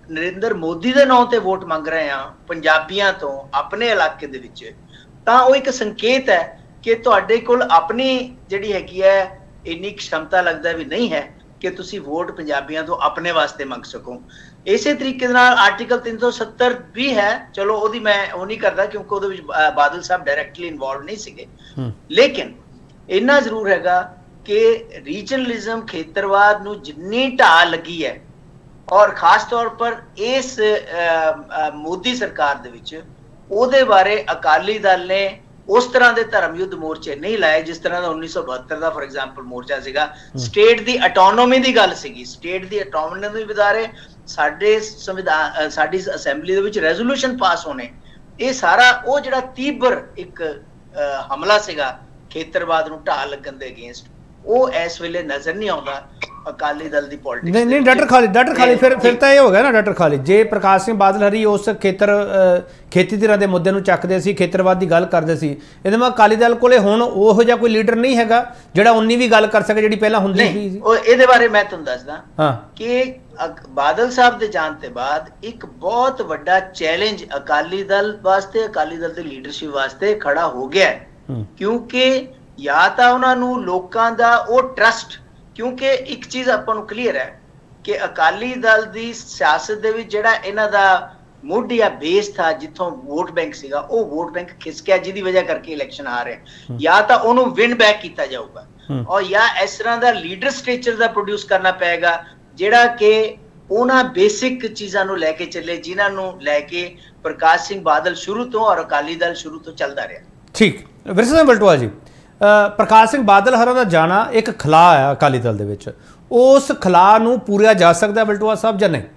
ਨਰਿੰਦਰ ਮੋਦੀ ਦੇ ਨਾਂ ਤੇ ਵੋਟ ਮੰਗ ਰਹੇ ਹਾਂ ਪੰਜਾਬੀਆਂ ਤੋਂ ਆਪਣੇ ਇਲਾਕੇ ਦੇ ਵਿੱਚ, ਤਾਂ ਉਹ ਇੱਕ ਸੰਕੇਤ ਹੈ ਕਿ ਤੁਹਾਡੇ ਕੋਲ ਆਪਣੀ ਜਿਹੜੀ ਹੈਗੀ ਹੈ ਇੰਨੀ क्षमता ਲੱਗਦਾ ਵੀ ਨਹੀਂ ਹੈ ਕਿ ਤੁਸੀਂ ਵੋਟ ਪੰਜਾਬੀਆਂ ਤੋਂ ਆਪਣੇ ਵਾਸਤੇ ਮੰਗ ਸਕੋ। ਇਸੇ ਤਰੀਕੇ ਨਾਲ ਆਰਟੀਕਲ ਤਿੰਨ ਸੌ ਸੱਤਰ ਵੀ ਹੈ, ਚਲੋ ਉਹਦੀ ਮੈਂ ਉਹ ਨਹੀਂ ਕਰਦਾ ਕਿਉਂਕਿ ਉਹਦੇ ਵਿੱਚ ਬਾਦਲ ਸਾਹਿਬ ਡਾਇਰੈਕਟਲੀ ਇਨਵੋਲਵ ਨਹੀਂ ਸੀਗੇ, ਲੇਕਿਨ ਇੰਨਾ ਜ਼ਰੂਰ ਹੈਗਾ ਕਿ ਰੀਜਨਲਿਜ਼ਮ ਖੇਤਰਵਾਦ ਨੂੰ ਜਿੰਨੀ ਢਾਹ ਲੱਗੀ ਹੈ ਔਰ ਖਾਸ ਤੌਰ ਪਰ ਇਸ ਮੋਦੀ ਸਰਕਾਰ ਦੇ ਵਿੱਚ, ਉਹਦੇ ਬਾਰੇ ਅਕਾਲੀ ਦਲ ਨੇ ਉਸ ਤਰ੍ਹਾਂ ਦੇ ਧਰਮ ਯੁੱਧ ਮੋਰਚੇ ਨਹੀਂ ਲਾਏ ਜਿਸ ਤਰ੍ਹਾਂ ਦਾ ਉੱਨੀ ਸੌ ਬਹੱਤਰ ਦਾ ਫॉर ਐਗਜ਼ਾਮਪਲ ਮੋਰਚਾ ਸੀਗਾ। ਸਟੇਟ ਦੀ ਆਟੋਨੋਮੀ ਦੀ ਗੱਲ ਸੀਗੀ, ਸਟੇਟ ਦੀ ਆਟੋਨੋਮੀ ਵਿਦਾਰੇ ਸਾਡੇ ਸੰਵਿਧਾਨ ਸਾਡੀ ਅਸੈਂਬਲੀ ਦੇ ਵਿੱਚ ਰੈਜ਼ੋਲੂਸ਼ਨ ਪਾਸ ਹੋਣੇ, ਇਹ ਸਾਰਾ ਉਹ ਜਿਹੜਾ ਤੀਬਰ ਇੱਕ ਹਮਲਾ ਸੀਗਾ ਖੇਤਰਵਾਦ ਨੂੰ ਢਾਹ ਲੱਗਣ ਦੇ ਅਗੇਂਸਟ, ਉਹ ਇਸ ਵੇਲੇ ਨਜ਼ਰ ਨਹੀਂ ਆਉਂਦਾ ਅਕਾਲੀ ਦਲ ਦੀ ਪੋਲਿਟਿਕਸ। ਨਹੀਂ ਨਹੀਂ ਡਾਕਟਰ ਖਾਲਿਦ ਡਾਕਟਰ ਖਾਲਿਦ ਫਿਰ ਫਿਰ ਤਾਂ ਇਹ ਹੋ ਗਿਆ ਨਾ ਡਾਕਟਰ ਖਾਲਿਦ, ਜੇ ਪ੍ਰਕਾਸ਼ ਸਿੰਘ ਬਾਦਲ ਹਰੀ ਉਸ ਖੇਤਰ ਖੇਤੀ ਧਿਰਾਂ ਦੇ ਮੁੱਦੇ ਨੂੰ ਚੱਕਦੇ ਸੀ, ਖੇਤਰਵਾਦ ਦੀ ਗੱਲ ਕਰਦੇ ਸੀ, ਇਹਦੇ ਨਾਲ ਅਕਾਲੀ ਦਲ ਕੋਲੇ ਹੁਣ ਉਹੋ ਜਿਹਾ ਕੋਈ ਲੀਡਰ ਨਹੀਂ ਹੈਗਾ ਜਿਹੜਾ ਉਨੀ ਵੀ ਗੱਲ ਕਰ ਸਕੇ ਜਿਹੜੀ ਪਹਿਲਾਂ ਹੁੰਦੀ ਸੀ। ਉਹ ਇਹਦੇ ਬਾਰੇ ਮੈਂ ਤੁਹਾਨੂੰ ਦੱਸਦਾ ਹਾਂ ਕਿ ਬਾਦਲ ਸਾਹਿਬ ਦੇ ਜਾਣ ਤੋਂ ਬਾਅਦ ਇੱਕ ਬਹੁਤ ਵੱਡਾ ਚੈਲੰਜ ਅਕਾਲੀ ਦਲ ਵਾਸਤੇ, ਅਕਾਲੀ ਦਲ ਦੀ ਲੀਡਰਸ਼ਿਪ ਵਾਸਤੇ ਖੜਾ ਹੋ ਗਿਆ ਹੈ, ਕਿਉਂਕਿ ਜਾਂ ਤਾਂ ਉਹਨਾਂ ਨੂੰ ਲੋਕਾਂ ਦਾ ਉਹ ਟਰਸਟ, ਕਿਉਂਕਿ ਇੱਕ ਚੀਜ਼ ਆਪਾਂ ਨੂੰ ਕਲੀਅਰ ਹੈ ਕਿ ਅਕਾਲੀ ਦਲ ਦੀ ਸਿਆਸਤ ਦੇ ਵਿੱਚ ਜਿਹੜਾ ਇਹਨਾਂ ਦਾ ਮੁੱਢ ਜਾਂ ਬੇਸ ਥਾ, ਜਿੱਥੋਂ ਵੋਟ ਬੈਂਕ ਸੀਗਾ, ਉਹ ਵੋਟ ਬੈਂਕ ਖਿਸਕਿਆ ਜਿਹਦੀ ਵਜ੍ਹਾ ਕਰਕੇ ਇਲੈਕਸ਼ਨ ਆ ਰਿਹਾ, ਜਾਂ ਤਾਂ ਉਹਨੂੰ ਵਿਨ ਬੈਕ ਕੀਤਾ ਜਾਊਗਾ ਔਰ ਜਾਂ ਇਸ ਤਰ੍ਹਾਂ ਦਾ ਲੀਡਰ ਸਟ੍ਰਕਚਰ ਦਾ ਪ੍ਰੋਡਿਊਸ ਕਰਨਾ ਪਏਗਾ ਜਿਹੜਾ ਕਿ ਉਹਨਾਂ ਬੇਸਿਕ ਚੀਜ਼ਾਂ ਨੂੰ ਲੈ ਕੇ ਚੱਲੇ ਜਿਨ੍ਹਾਂ ਨੂੰ ਲੈ ਕੇ ਪ੍ਰਕਾਸ਼ ਸਿੰਘ ਬਾਦਲ ਸ਼ੁਰੂ ਤੋਂ ਔਰ ਅਕਾਲੀ ਦਲ ਸ਼ੁਰੂ ਤੋਂ ਚੱਲਦਾ ਰਿਹਾ। ਠੀਕ, ਵਿਰਸਾ ਸਿੰਘ ਬਲਟੋਆ ਜੀ, ਪ੍ਰਕਾਸ਼ ਸਿੰਘ ਬਾਦਲ ਹਰਾਂ ਦਾ ਜਾਣਾ ਇੱਕ ਖਲਾ ਹੈ ਅਕਾਲੀ ਦਲ ਦੇ ਵਿੱਚ, ਉਸ ਖਲਾ ਨੂੰ ਪੂਰਿਆ ਜਾ ਸਕਦਾ ਬਲਟੋਆ ਸਾਹਿਬ ਜਾਂ ਨਹੀਂ?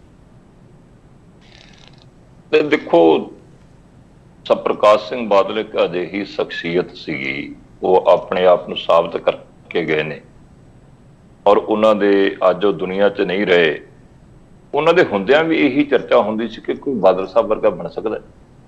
ਤੇ ਦੇਖੋ, ਸਭ ਪ੍ਰਕਾਸ਼ ਸਿੰਘ ਬਾਦਲ ਇੱਕ ਅਜਿਹੀ ਸ਼ਖਸੀਅਤ ਸੀਗੀ, ਉਹ ਆਪਣੇ ਆਪ ਨੂੰ ਸਾਬਤ ਕਰਕੇ ਗਏ ਨੇ ਔਰ ਉਹਨਾਂ ਦੇ ਅੱਜ ਉਹ ਦੁਨੀਆ 'ਚ ਨਹੀਂ ਰਹੇ। ਉਹਨਾਂ ਦੇ ਹੁੰਦਿਆਂ ਵੀ ਇਹੀ ਚਰਚਾ ਹੁੰਦੀ ਸੀ ਕਿ ਕੋਈ ਬਾਦਲ ਸਾਹਿਬ ਵਰਗਾ ਬਣ ਸਕਦਾ,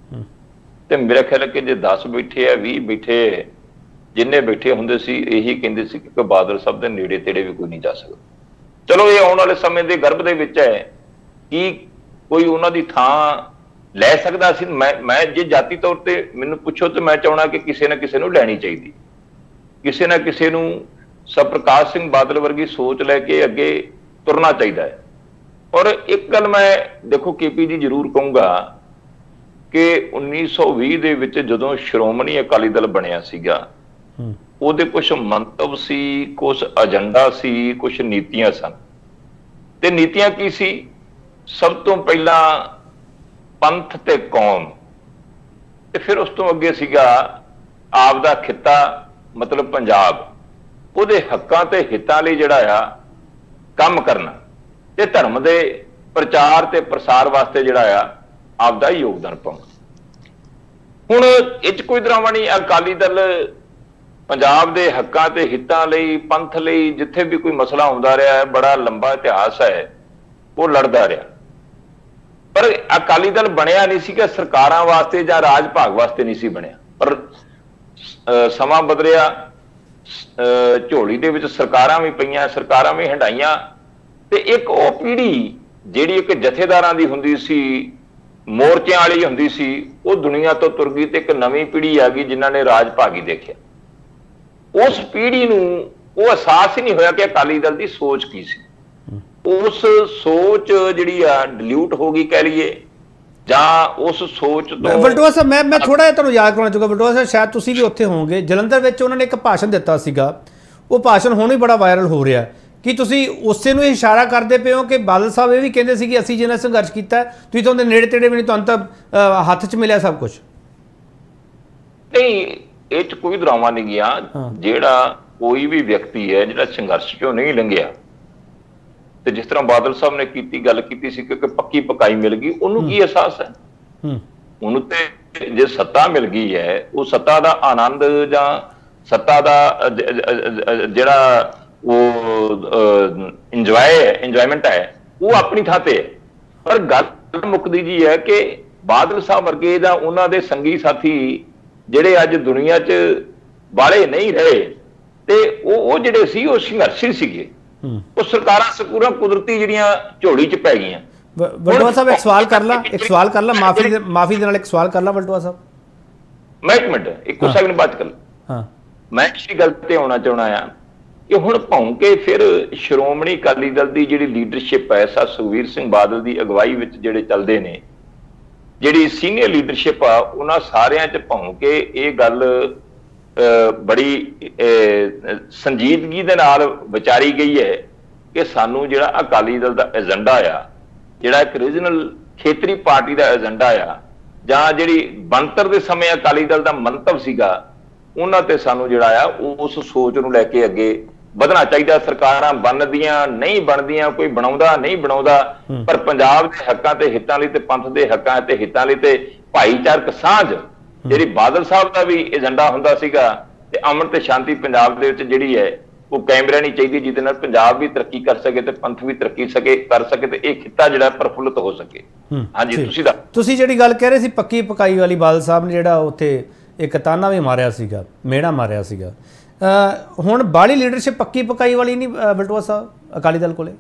ਤੇ ਮੇਰਾ ਖਿਆਲ ਹੈ ਕਿ ਜੇ ਦਸ ਬੈਠੇ ਆ ਵੀਹ ਬੈਠੇ, ਜਿੰਨੇ ਬੈਠੇ ਹੁੰਦੇ ਸੀ ਇਹੀ ਕਹਿੰਦੇ ਸੀ ਕਿ ਬਾਦਲ ਸਾਹਿਬ ਦੇ ਨੇੜੇ ਤੇੜੇ ਵੀ ਕੋਈ ਨਹੀਂ ਜਾ ਸਕਦਾ। ਚਲੋ ਇਹ ਆਉਣ ਵਾਲੇ ਸਮੇਂ ਦੇ ਗਰਭ ਦੇ ਵਿੱਚ ਹੈ ਕਿ ਕੋਈ ਉਹਨਾਂ ਦੀ ਥਾਂ ਲੈ ਸਕਦਾ ਸੀ। ਮੈਂ ਮੈਂ ਜੇ ਜਾਤੀ ਤੌਰ ਤੇ ਮੈਨੂੰ ਪੁੱਛੋ ਤਾਂ ਮੈਂ ਚਾਹਣਾ ਕਿ ਕਿਸੇ ਨਾ ਕਿਸੇ ਨੂੰ ਲੈਣੀ ਚਾਹੀਦੀ, ਕਿਸੇ ਨਾ ਕਿਸੇ ਨੂੰ ਸਭ ਪ੍ਰਕਾਸ਼ ਸਿੰਘ ਬਾਦਲ ਵਰਗੀ ਸੋਚ ਲੈ ਕੇ ਅੱਗੇ ਤੁਰਨਾ ਚਾਹੀਦਾ ਹੈ। ਔਰ ਇੱਕ ਗੱਲ ਮੈਂ ਦੇਖੋ ਕੇਪੀ ਜੀ ਜ਼ਰੂਰ ਕਹੂੰਗਾ ਕਿ ਉੱਨੀ ਸੌ ਵੀਹ ਦੇ ਵਿੱਚ ਜਦੋਂ ਸ਼੍ਰੋਮਣੀ ਅਕਾਲੀ ਦਲ ਬਣਿਆ ਸੀਗਾ, ਉਹਦੇ ਕੁਝ ਮੰਤਵ ਸੀ, ਕੁਝ ਏਜੰਡਾ ਸੀ, ਕੁਝ ਨੀਤੀਆਂ ਸਨ। ਤੇ ਨੀਤੀਆਂ ਕੀ ਸੀ? ਸਭ ਤੋਂ ਪਹਿਲਾਂ ਪੰਥ ਤੇ ਕੌਮ, ਤੇ ਫਿਰ ਉਸ ਤੋਂ ਅੱਗੇ ਸੀਗਾ ਆਪ ਦਾ ਖਿੱਤਾ ਮਤਲਬ ਪੰਜਾਬ, ਉਹਦੇ ਹੱਕਾਂ ਤੇ ਹਿੱਤਾਂ ਲਈ ਜਿਹੜਾ ਆ ਕੰਮ ਕਰਨਾ, ਤੇ ਧਰਮ ਦੇ ਪ੍ਰਚਾਰ ਤੇ ਪ੍ਰਸਾਰ ਵਾਸਤੇ ਜਿਹੜਾ ਆ ਆਪ ਦਾ ਯੋਗਦਾਨ ਪਾਉਣਾ। ਹੁਣ ਇਹ 'ਚ ਕੋਈ ਦਰਾਵਾ ਨਹੀਂ, ਅਕਾਲੀ ਦਲ ਪੰਜਾਬ ਦੇ ਹੱਕਾਂ ਤੇ ਹਿੱਤਾਂ ਲਈ, ਪੰਥ ਲਈ ਜਿੱਥੇ ਵੀ ਕੋਈ ਮਸਲਾ ਆਉਂਦਾ ਰਿਹਾ ਹੈ, ਬੜਾ ਲੰਬਾ ਇਤਿਹਾਸ ਹੈ, ਉਹ ਲੜਦਾ ਰਿਹਾ। ਪਰ ਅਕਾਲੀ ਦਲ ਬਣਿਆ ਨਹੀਂ ਸੀ ਕਿ ਸਰਕਾਰਾਂ ਵਾਸਤੇ ਜਾਂ ਰਾਜ ਭਾਗ ਵਾਸਤੇ ਨਹੀਂ ਸੀ ਬਣਿਆ, ਪਰ ਸਮਾਂ ਬਦਲਿਆ, ਝੋਲੀ ਦੇ ਵਿੱਚ ਸਰਕਾਰਾਂ ਵੀ ਪਈਆਂ, ਸਰਕਾਰਾਂ ਵੀ ਹੰਡਾਈਆਂ, ਤੇ ਇੱਕ ਉਹ ਪੀੜ੍ਹੀ ਜਿਹੜੀ ਇੱਕ ਜਥੇਦਾਰਾਂ ਦੀ ਹੁੰਦੀ ਸੀ, ਮੋਰਚਿਆਂ ਵਾਲੀ ਹੁੰਦੀ ਸੀ, ਉਹ ਦੁਨੀਆ ਤੋਂ ਤੁਰ ਗਈ ਤੇ ਇੱਕ ਨਵੀਂ ਪੀੜ੍ਹੀ ਆ ਗਈ ਜਿਨ੍ਹਾਂ ਨੇ ਰਾਜ ਭਾਗੀ ਦੇਖਿਆ। ਉਸ ਪੀੜ੍ਹੀ ਨੂੰ ਉਹ ਅਹਿਸਾਸ ਹੀ ਨਹੀਂ ਹੋਇਆ ਕਿ ਅਕਾਲੀ ਦਲ ਦੀ ਸੋਚ ਕੀ ਸੀ। ਉਸ ਸੋਚ ਜਿਹੜੀ ਆ ਡਿਲੂਟ ਹੋ ਗਈ ਕਹਿ ਲਈਏ, ਜਾਂ ਉਸ ਸੋਚ ਤੋਂ। ਬਲਟੋਆ ਸਾਹਿਬ, ਮੈਂ ਮੈਂ ਥੋੜਾ ਜਿਹਾ ਤੁਹਾਨੂੰ ਯਾਦ ਕਰਾਉਣਾ ਚਾਹੂੰਗਾ ਬਲਟੋਆ ਸਾਹਿਬ, ਸ਼ਾਇਦ ਤੁਸੀਂ ਵੀ ਉੱਥੇ ਹੋਵੋਗੇ, ਜਲੰਧਰ ਵਿੱਚ ਉਹਨਾਂ ਨੇ ਇੱਕ ਭਾਸ਼ਣ ਦਿੱਤਾ ਸੀਗਾ, ਉਹ ਭਾਸ਼ਣ ਹੁਣ ਵੀ ਬੜਾ ਵਾਇਰਲ ਹੋ ਰਿਹਾ। ਕੀ ਤੁਸੀਂ ਉਸੇ ਨੂੰ ਇਸ਼ਾਰਾ ਕਰਦੇ ਪਏ ਹੋ ਕਿ ਬਾਦਲ ਸਾਹਿਬ ਇਹ ਵੀ ਕਹਿੰਦੇ ਸੀ ਕਿ ਅਸੀਂ ਜਿਹਨਾਂ ਸੰਘਰਸ਼ ਕੀਤਾ ਤੁਸੀਂ ਤਾਂ ਉਹਦੇ ਨੇੜੇ ਤੇੜੇ ਵੀ ਨਹੀਂ, ਤੁਹਾਨੂੰ ਤਾਂ ਹੱਥ 'ਚ ਮਿਲਿਆ ਸਭ ਕੁਝ? ਨਹੀਂ, ਇਹ 'ਚ ਕੋਈ ਡਰਾਮਾ ਨਹੀਂ ਗਿਆ। ਜਿਹੜਾ ਕੋਈ ਵੀ ਵਿਅਕਤੀ ਹੈ ਜਿਹੜਾ ਸੰਘਰਸ਼ 'ਚੋਂ ਨਹੀਂ ਲੰਘਿਆ, ਤੇ ਜਿਸ ਤਰ੍ਹਾਂ ਬਾਦਲ ਸਾਹਿਬ ਨੇ ਕੀਤੀ ਗੱਲ ਕੀਤੀ ਸੀ ਕਿ ਪੱਕੀ ਪਕਾਈ ਮਿਲ ਗਈ, ਉਹਨੂੰ ਕੀ ਅਹਿਸਾਸ ਹੈ? ਉਹਨੂੰ ਤੇ ਜੇ ਸੱਤਾ ਮਿਲ ਗਈ ਹੈ, ਉਹ ਸੱਤਾ ਦਾ ਆਨੰਦ ਜਾਂ ਸੱਤਾ ਦਾ ਜਿਹੜਾ ਉਹ ਇੰਜੋਏ ਹੈ, ਇੰਜੋਇਮੈਂਟ ਹੈ, ਉਹ ਆਪਣੀ ਥਾਂ ਤੇ ਹੈ। ਪਰ ਗੱਲ ਮੁੱਕਦੀ ਜੀ ਹੈ ਕਿ ਬਾਦਲ ਸਾਹਿਬ ਵਰਗੇ ਜਾਂ ਉਹਨਾਂ ਦੇ ਸੰਗੀ ਸਾਥੀ ਜਿਹੜੇ ਅੱਜ ਦੁਨੀਆ 'ਚ ਬਾਲੇ ਨਹੀਂ ਰਹੇ, ਤੇ ਉਹ ਉਹ ਜਿਹੜੇ ਸੀ ਉਹ ਸੰਘਰਸ਼ੀ ਸੀਗੇ। ਉਹ ਸਰਕਾਰਾਂ ਸਕੂਰਾਂ ਕੁਦਰਤੀ ਜਿਹੜੀਆਂ ਝੋਲੀ 'ਚ ਪੈ ਗਈਆਂ, ਵਲਟੋਆ ਸਾਹਿਬ ਇੱਕ ਸਵਾਲ ਕਰ ਲਾ ਇੱਕ ਸਵਾਲ ਕਰ ਲਾ ਮਾਫੀ ਮਾਫੀ ਦੇ ਨਾਲ ਇੱਕ ਸਵਾਲ ਕਰ ਲਾ ਵਲਟੋਆ ਸਾਹਿਬ ਮੈਂ ਇੱਕ ਮਿੰਟ ਇੱਕੋ ਸੈਕਿੰਡ ਬਾਤ ਕਰ ਹਾਂ ਮੈਂ ਇਸੇ ਗੱਲ ਤੇ ਆਉਣਾ ਚਾਹਣਾ ਆ ਕਿ ਹੁਣ ਭੌਂਕੇ ਫਿਰ ਸ਼੍ਰੋਮਣੀ ਅਕਾਲੀ ਦਲ ਦੀ ਜਿਹੜੀ ਲੀਡਰਸ਼ਿਪ ਹੈ ਸਾ ਸੁਖਬੀਰ ਸਿੰਘ ਬਾਦਲ ਦੀ ਅਗਵਾਈ ਵਿੱਚ ਜਿਹੜੇ ਚੱਲਦੇ ਨੇ ਜਿਹੜੀ ਸੀਨੀਅਰ ਲੀਡਰਸ਼ਿਪ ਆ ਉਹਨਾਂ ਸਾਰਿਆਂ 'ਚ ਭੌਂਕੇ ਇਹ ਗੱਲ ਬੜੀ ਸੰਜੀਦਗੀ ਦੇ ਨਾਲ ਵਿਚਾਰੀ ਗਈ ਹੈ ਕਿ ਸਾਨੂੰ ਜਿਹੜਾ ਅਕਾਲੀ ਦਲ ਦਾ ਏਜੰਡਾ ਆ ਜਿਹੜਾ ਇੱਕ ਰੀਜਨਲ ਖੇਤਰੀ ਪਾਰਟੀ ਦਾ ਏਜੰਡਾ ਆ ਜਾਂ ਜਿਹੜੀ ਬਣਤਰ ਦੇ ਸਮੇਂ ਅਕਾਲੀ ਦਲ ਦਾ ਮੰਤਵ ਸੀਗਾ ਉਹਨਾਂ ਤੇ ਸਾਨੂੰ ਜਿਹੜਾ ਆ ਉਸ ਸੋਚ ਨੂੰ ਲੈ ਕੇ ਅੱਗੇ ਵਧਣਾ ਚਾਹੀਦਾ। ਸਰਕਾਰਾਂ ਬਣਦੀਆਂ ਨਹੀਂ ਬਣਦੀਆਂ ਕੋਈ ਬਣਾਉਂਦਾ ਨਹੀਂ ਬਣਾਉਂਦਾ ਪਰ ਪੰਜਾਬ ਦੇ ਹੱਕਾਂ ਤੇ ਹਿੱਤਾਂ ਲਈ ਤੇ ਪੰਥ ਦੇ ਹੱਕਾਂ ਤੇ ਹਿੱਤਾਂ ਲਈ ਤੇ ਭਾਈਚਾਰਕ ਸਾਂਝ ਜਿਹੜੀ ਬਾਦਲ ਸਾਹਿਬ ਦਾ ਵੀ ਏਜੰਡਾ ਹੁੰਦਾ ਸੀਗਾ ਤੇ ਅਮਨ ਤੇ ਸ਼ਾਂਤੀ ਪੰਜਾਬ ਦੇ ਵਿੱਚ ਜਿਹੜੀ ਹੈ ਉਹ ਕਾਇਮ ਰਹਿਣੀ ਚਾਹੀਦੀ ਜਿਹਦੇ ਨਾਲ ਪੰਜਾਬ ਵੀ ਤਰੱਕੀ ਕਰ ਸਕੇ ਤੇ ਪੰਥ ਵੀ ਤਰੱਕੀ ਸਕੇ ਕਰ ਸਕੇ ਤੇ ਇਹ ਖਿੱਤਾ ਜਿਹੜਾ ਪ੍ਰਫੁੱਲਤ ਹੋ ਸਕੇ। ਹਾਂਜੀ ਤੁਸੀਂ ਦਾ ਤੁਸੀਂ ਜਿਹੜੀ ਗੱਲ ਕਹਿ ਰਹੇ ਸੀ ਪੱਕੀ ਪਕਾਈ ਵਾਲੀ ਬਾਦਲ ਸਾਹਿਬ ਨੇ ਜਿਹੜਾ ਉੱਥੇ ਇੱਕ ਤਾਨਾ ਵੀ ਮਾਰਿਆ ਸੀਗਾ ਮਿਹਣਾ ਮਾਰਿਆ ਸੀਗਾ ਹੁਣ ਬਾਹਲੀ ਲੀਡਰਸ਼ਿਪ ਪੱਕੀ ਪਕਾਈ ਵਾਲੀ ਨਹੀਂ ਵਲਟੋਆ ਸਾਹਿਬ ਅਕਾਲੀ ਦਲ ਕੋਲੇ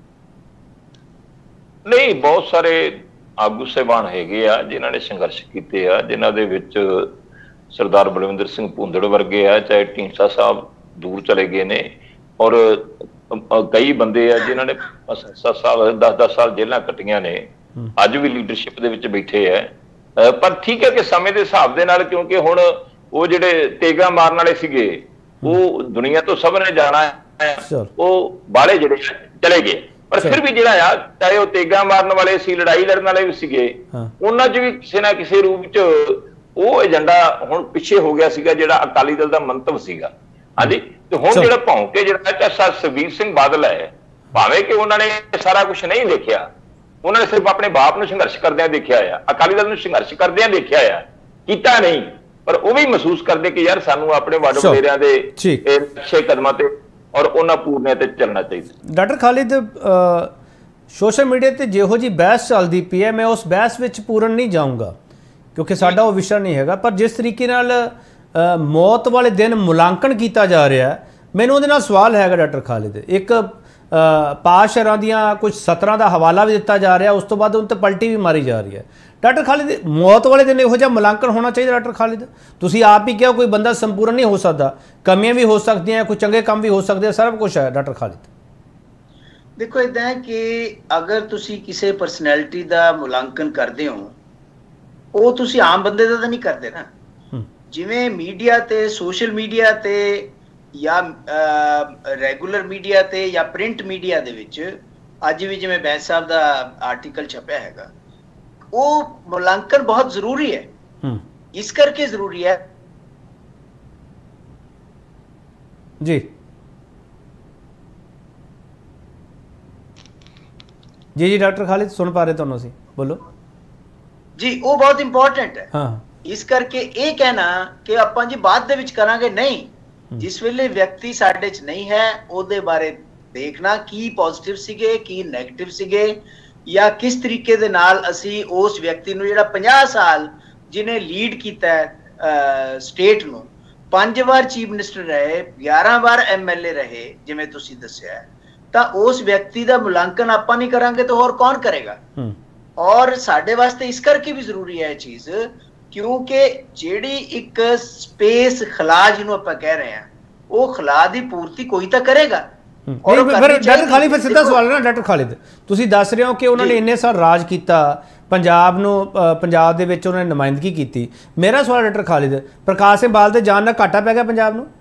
ਨਹੀਂ ਬਹੁਤ ਸਾਰੇ ਆਗੂ ਸਾਹਿਬਾਨ ਹੈਗੇ ਆ ਜਿਨ੍ਹਾਂ ਨੇ ਸੰਘਰਸ਼ ਕੀਤੇ ਆ ਜਿਨ੍ਹਾਂ ਦੇ ਵਿੱਚ ਸਰਦਾਰ ਬਲਵਿੰਦਰ ਸਿੰਘ ਭੁੰਦੜ ਵਰਗੇ ਆ ਚਾਹੇ ਢੀਂਡਸਾ ਸਾਹਿਬ ਦੂਰ ਚਲੇ ਗਏ ਨੇ ਔਰ ਕਈ ਬੰਦੇ ਆ ਜਿਨ੍ਹਾਂ ਨੇ ਸੱਤ ਸਾਲ ਦਸ ਦਸ ਸਾਲ ਜੇਲ੍ਹਾਂ ਕੱਟੀਆਂ ਨੇ ਅੱਜ ਵੀ ਲੀਡਰਸ਼ਿਪ ਦੇ ਵਿੱਚ ਬੈਠੇ ਆ ਪਰ ਠੀਕ ਹੈ ਕਿ ਸਮੇਂ ਦੇ ਹਿਸਾਬ ਦੇ ਨਾਲ ਕਿਉਂਕਿ ਹੁਣ ਉਹ ਜਿਹੜੇ ਤੇਗਾ ਮਾਰਨ ਵਾਲੇ ਸੀਗੇ ਉਹ ਦੁਨੀਆ ਤੋਂ ਸਭ ਨੇ ਜਾਣਾ ਹੈ ਉਹ ਬਾਹਲੇ ਜਿਹੜੇ ਚਲੇ ਗਏ ਪਰ ਫਿਰ ਵੀ ਜਿਹੜਾ ਆ ਚਾਹੇ ਉਹ ਤੇਗਾ ਮਾਰਨ ਵਾਲੇ ਸੀ ਲੜਾਈ ਲੜਨ ਵਾਲੇ ਵੀ ਸੀਗੇ ਉਹਨਾਂ 'ਚ ਵੀ ਕਿਸੇ ਨਾ ਕਿਸੇ ਰੂਪ 'ਚ ਉਹ ਏਜੰਡਾ ਹੁਣ ਪਿੱਛੇ ਹੋ ਗਿਆ ਸੀਗਾ ਜਿਹੜਾ ਅਕਾਲੀ ਦਲ ਦਾ ਮੰਤਵ ਸੀਗਾ। ਹਾਂਜੀ ਤੇ ਹੁਣ ਜਿਹੜਾ ਭੌਂਕੇ ਜਿਹੜਾ ਸੁਖਬੀਰ ਸਿੰਘ ਬਾਦਲ ਹੈ ਭਾਵੇਂ ਕਿ ਉਹਨਾਂ ਨੇ ਸਾਰਾ ਕੁਝ ਨਹੀਂ ਦੇਖਿਆ ਉਹਨਾਂ ਨੇ ਸਿਰਫ ਆਪਣੇ ਬਾਪ ਨੂੰ ਸੰਘਰਸ਼ ਕਰਦਿਆਂ ਦੇਖਿਆ ਆ ਅਕਾਲੀ ਦਲ ਨੂੰ ਸੰਘਰਸ਼ ਕਰਦਿਆਂ ਦੇਖਿਆ ਆ ਕੀਤਾ ਨਹੀਂ ਪਰ ਉਹ ਵੀ ਮਹਿਸੂਸ ਕਰਦੇ ਕਿ ਯਾਰ ਸਾਨੂੰ ਆਪਣੇ ਵੱਡ ਵਡੇਰਿਆਂ ਦੇ ਅੱਛੇ ਕਦਮਾਂ ਤੇ ਔਰ ਉਹਨਾਂ ਪੂਰਨਿਆਂ ਤੇ ਚੱਲਣਾ ਚਾਹੀਦਾ। ਡਾਕਟਰ ਖਾਲਿਦ ਸੋਸ਼ਲ ਮੀਡੀਆ ਤੇ ਜਿਹੋ ਜੀ ਬਹਿਸ ਚੱਲਦੀ ਪਈ ਹੈ ਮੈਂ ਉਸ ਬਹਿਸ ਵਿੱਚ ਪੂਰਨ ਨਹੀਂ ਜਾਊਂਗਾ ਕਿਉਂਕਿ ਸਾਡਾ ਉਹ ਵਿਸ਼ਾ ਨਹੀਂ ਹੈਗਾ ਪਰ ਜਿਸ ਤਰੀਕੇ ਨਾਲ ਮੌਤ ਵਾਲੇ ਦਿਨ ਮੁਲਾਂਕਣ ਕੀਤਾ ਜਾ ਰਿਹਾ ਮੈਨੂੰ ਉਹਦੇ ਨਾਲ ਸਵਾਲ ਹੈਗਾ ਡਾਕਟਰ ਖਾਲਿਦ ਇੱਕ ਪਾਸ਼ਰਾਂ ਦੀਆਂ ਕੁਝ ਸਤਰਾਂ ਦਾ ਹਵਾਲਾ ਵੀ ਦਿੱਤਾ ਜਾ ਰਿਹਾ ਉਸ ਤੋਂ ਬਾਅਦ ਉਹਨਾਂ ਤੇ ਪਲਟੀ ਵੀ ਮਾਰੀ ਜਾ ਰਹੀ ਹੈ ਡਾਕਟਰ ਖਾਲਿਦ ਮੌਤ ਵਾਲੇ ਦਿਨ ਇਹੋ ਜਿਹਾ ਮੁਲਾਂਕਣ ਹੋਣਾ ਚਾਹੀਦਾ ਡਾਕਟਰ ਖਾਲਿਦ ਤੁਸੀਂ ਆਪ ਹੀ ਕਿਹਾ ਕੋਈ ਬੰਦਾ ਸੰਪੂਰਨ ਨਹੀਂ ਹੋ ਸਕਦਾ ਕਮੀਆਂ ਵੀ ਹੋ ਸਕਦੀਆਂ ਕੋਈ ਚੰਗੇ ਕੰਮ ਵੀ ਹੋ ਸਕਦੇ ਸਭ ਕੁਝ ਹੈ ਡਾਕਟਰ ਖਾਲਿਦ ਦੇਖੋ ਇਦਾਂ ਹੈ ਕਿ ਅਗਰ ਤੁਸੀਂ ਕਿਸੇ ਪਰਸਨੈਲਿਟੀ ਦਾ ਮੁਲਾਂਕਣ ਕਰਦੇ ਹੋ ਉਹ ਤੁਸੀਂ ਆਮ ਬੰਦੇ ਦਾ ਤਾਂ ਨਹੀਂ ਕਰਦੇ ਨਾ ਜਿਵੇਂ ਮੀਡੀਆ ਤੇ ਸੋਸ਼ਲ ਮੀਡੀਆ ਤੇ ਜਾਂ ਰੈਗੂਲਰ ਮੀਡੀਆ ਤੇ ਜਾਂ ਪ੍ਰਿੰਟ ਮੀਡੀਆ ਦੇ ਵਿੱਚ ਅੱਜ ਵੀ ਜਿਵੇਂ ਬੈਂਸ ਸਾਹਿਬ ਦਾ ਆਰਟੀਕਲ ਛਪਿਆ ਹੈਗਾ ਉਹ ਮੁਲਾਂਕਣ ਬਹੁਤ ਜ਼ਰੂਰੀ ਹੈ ਇਸ ਕਰਕੇ ਜ਼ਰੂਰੀ ਹੈ ਜੀ ਜੀ ਜੀ ਡਾਕਟਰ ਖਾਲਿਦ ਸੁਣ ਪਾ ਰਹੇ ਤੁਹਾਨੂੰ ਅਸੀਂ ਬੋਲੋ ਜੀ ਉਹ ਬਹੁਤ ਇੰਪੋਰਟੈਂਟ ਹੈ ਹਾਂ ਇਸ ਕਰਕੇ ਇਹ ਕਹਿਣਾ ਕਿ ਆਪਾਂ ਜੀ ਬਾਅਦ ਦੇ ਵਿੱਚ ਕਰਾਂਗੇ ਨਹੀਂ ਜਿਸ ਵੇਲੇ ਵਿਅਕਤੀ ਸਾਡੇ 'ਚ ਨਹੀਂ ਹੈ ਉਹਦੇ ਬਾਰੇ ਦੇਖਣਾ ਕੀ ਪੋਜ਼ਿਟਿਵ ਸੀਗੇ ਕੀ ਨੈਗੇਟਿਵ ਸੀਗੇ ਜਾਂ ਕਿਸ ਤਰੀਕੇ ਦੇ ਨਾਲ ਅਸੀਂ ਉਸ ਵਿਅਕਤੀ ਨੂੰ ਜਿਹੜਾ ਪੰਜਾਹ ਸਾਲ ਜਿਹਨੇ ਲੀਡ ਕੀਤਾ ਹੈ ਸਟੇਟ ਨੂੰ ਪੰਜ ਵਾਰ ਚੀਫ ਮਿਨਿਸਟਰ ਰਹੇ ਗਿਆਰਾਂ ਵਾਰ ਐਮਐਲਏ ਰਹੇ ਜਿਵੇਂ ਤੁਸੀਂ ਦੱਸਿਆ ਤਾਂ ਉਸ ਵਿਅਕਤੀ ਦਾ ਮੁਲਾਂਕਣ ਆਪਾਂ ਨਹੀਂ ਕਰਾਂਗੇ ਤਾਂ ਹੋਰ ਕੌਣ ਕਰੇਗਾ ਔਰ ਸਾਡੇ ਵਾਸਤੇ ਇਸ ਕਰਕੇ ਵੀ ਜ਼ਰੂਰੀ ਹੈ ਇਹ ਚੀਜ਼ ਕਿਉਂਕਿ ਜਿਹੜੀ ਇੱਕ ਸਪੇਸ ਖਲਾ ਜਿਹਨੂੰ ਆਪਾਂ ਕਹਿ ਰਹੇ ਹਾਂ ਉਹ ਖਲਾ ਦੀ ਪੂਰਤੀ ਕੋਈ ਤਾਂ ਕਰੇਗਾ ਡਾਕਟਰ ਖਾਲਿਦ ਫਿਰ ਸਿੱਧਾ ਸਵਾਲ ਹੈ ਨਾ ਡਾਕਟਰ ਖਾਲਿਦ ਤੁਸੀਂ ਦੱਸ ਰਹੇ ਹੋ ਕਿ ਉਹਨਾਂ ਨੇ ਇੰਨੇ ਸਾਲ ਰਾਜ ਕੀਤਾ ਪੰਜਾਬ ਨੂੰ ਪੰਜਾਬ ਦੇ ਵਿੱਚ ਉਹਨਾਂ ਨੇ ਨੁਮਾਇੰਦਗੀ ਕੀਤੀ ਮੇਰਾ ਸਵਾਲ ਡਾਕਟਰ ਖਾਲਿਦ ਪ੍ਰਕਾਸ਼ ਸਿੰਘ ਬਾਦਲ ਦੇ ਜਾਣ ਨਾਲ ਘਾਟਾ ਪੈ ਗਿਆ ਪੰਜਾਬ ਨੂੰ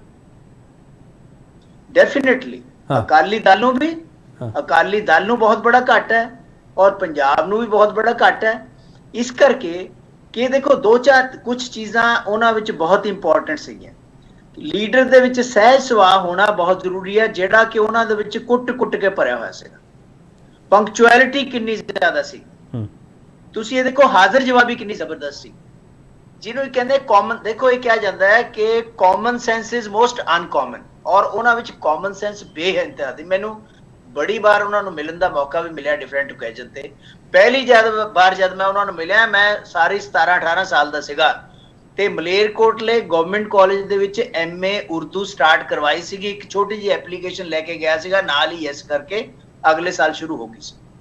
ਡੈਫੀਨੇਟਲੀ ਅਕਾਲੀ ਦਲ ਨੂੰ ਵੀ ਅਕਾਲੀ ਦਲ ਨੂੰ ਬਹੁਤ ਬੜਾ ਘਾਟਾ ਹੈ ਔਰ ਪੰਜਾਬ ਨੂੰ ਵੀ ਬਹੁਤ ਬੜਾ ਘਾਟਾ ਹੈ ਇਸ ਕਰਕੇ ਕਿ ਦੇਖੋ ਦੋ ਚਾਰ ਕੁਝ ਚੀਜ਼ਾਂ ਉਹਨਾਂ ਵਿੱਚ ਬਹੁਤ ਇੰਪੋਰਟੈਂਟ ਸੀਗੀਆਂ ਲੀਡਰ ਦੇ ਵਿੱਚ ਸਹਿਜ ਸੁਭਾਅ ਹੋਣਾ ਬਹੁਤ ਜ਼ਰੂਰੀ ਹੈ ਜਿਹੜਾ ਕਿ ਉਹਨਾਂ ਦੇ ਵਿੱਚ ਕੁੱਟ ਕੁੱਟ ਕੇ ਭਰਿਆ ਹੋਇਆ ਸੀਗਾ ਪੰਕਚੁਅਲਿਟੀ ਕਿੰਨੀ ਜ਼ਿਆਦਾ ਸੀ ਤੁਸੀਂ ਇਹ ਦੇਖੋ ਹਾਜ਼ਰ ਜਵਾਬੀ ਕਿੰਨੀ ਜ਼ਬਰਦਸਤ ਸੀ ਜਿਹਨੂੰ ਕਹਿੰਦੇ ਕਾਮਨ ਦੇਖੋ ਇਹ ਕਿਹਾ ਜਾਂਦਾ ਹੈ ਕਿ common sense is most uncommon ਔਰ ਉਹਨਾਂ ਵਿੱਚ ਕਾਮਨ ਸੈਂਸ ਬੇਇੰਤਹਾ ਦੀ ਮੈਨੂੰ ਬੜੀ ਵਾਰ ਉਹਨਾਂ ਨੂੰ ਮਿਲਣ ਦਾ ਮੌਕਾ ਵੀ ਮਿਲਿਆ ਡਿਫਰੈਂਟ ਓਕੇਜਨ ਤੇ ਪਹਿਲੀ ਜਦ ਵਾਰ ਜਦ ਮੈਂ ਉਹਨਾਂ ਨੂੰ ਮਿਲਿਆ ਮੈਂ ਸਾਰੀ ਸਤਾਰਾਂ ਅਠਾਰਾਂ ਸਾਲ ਦਾ ਸੀਗਾ ਤੇ ਮਲੇਰਕੋਟਲੇ ਗਵਰਨਮੈਂਟ ਕਾਲਜ ਦੇ ਵਿੱਚ ਐਮਏ ਉਰਦੂ ਸਟਾਰਟ ਕਰਵਾਈ ਸੀਗੀ ਇੱਕ ਛੋਟੀ ਜਿਹੀ ਐਪਲੀਕੇਸ਼ਨ ਲੈ ਕੇ ਗਿਆ ਸੀਗਾ ਨਾਲ ਹੀ ਯੈਸ ਕਰਕੇ ਅਗਲੇ ਸਾਲ ਸ਼ੁਰੂ ਹੋ ਗਈ ਸੀ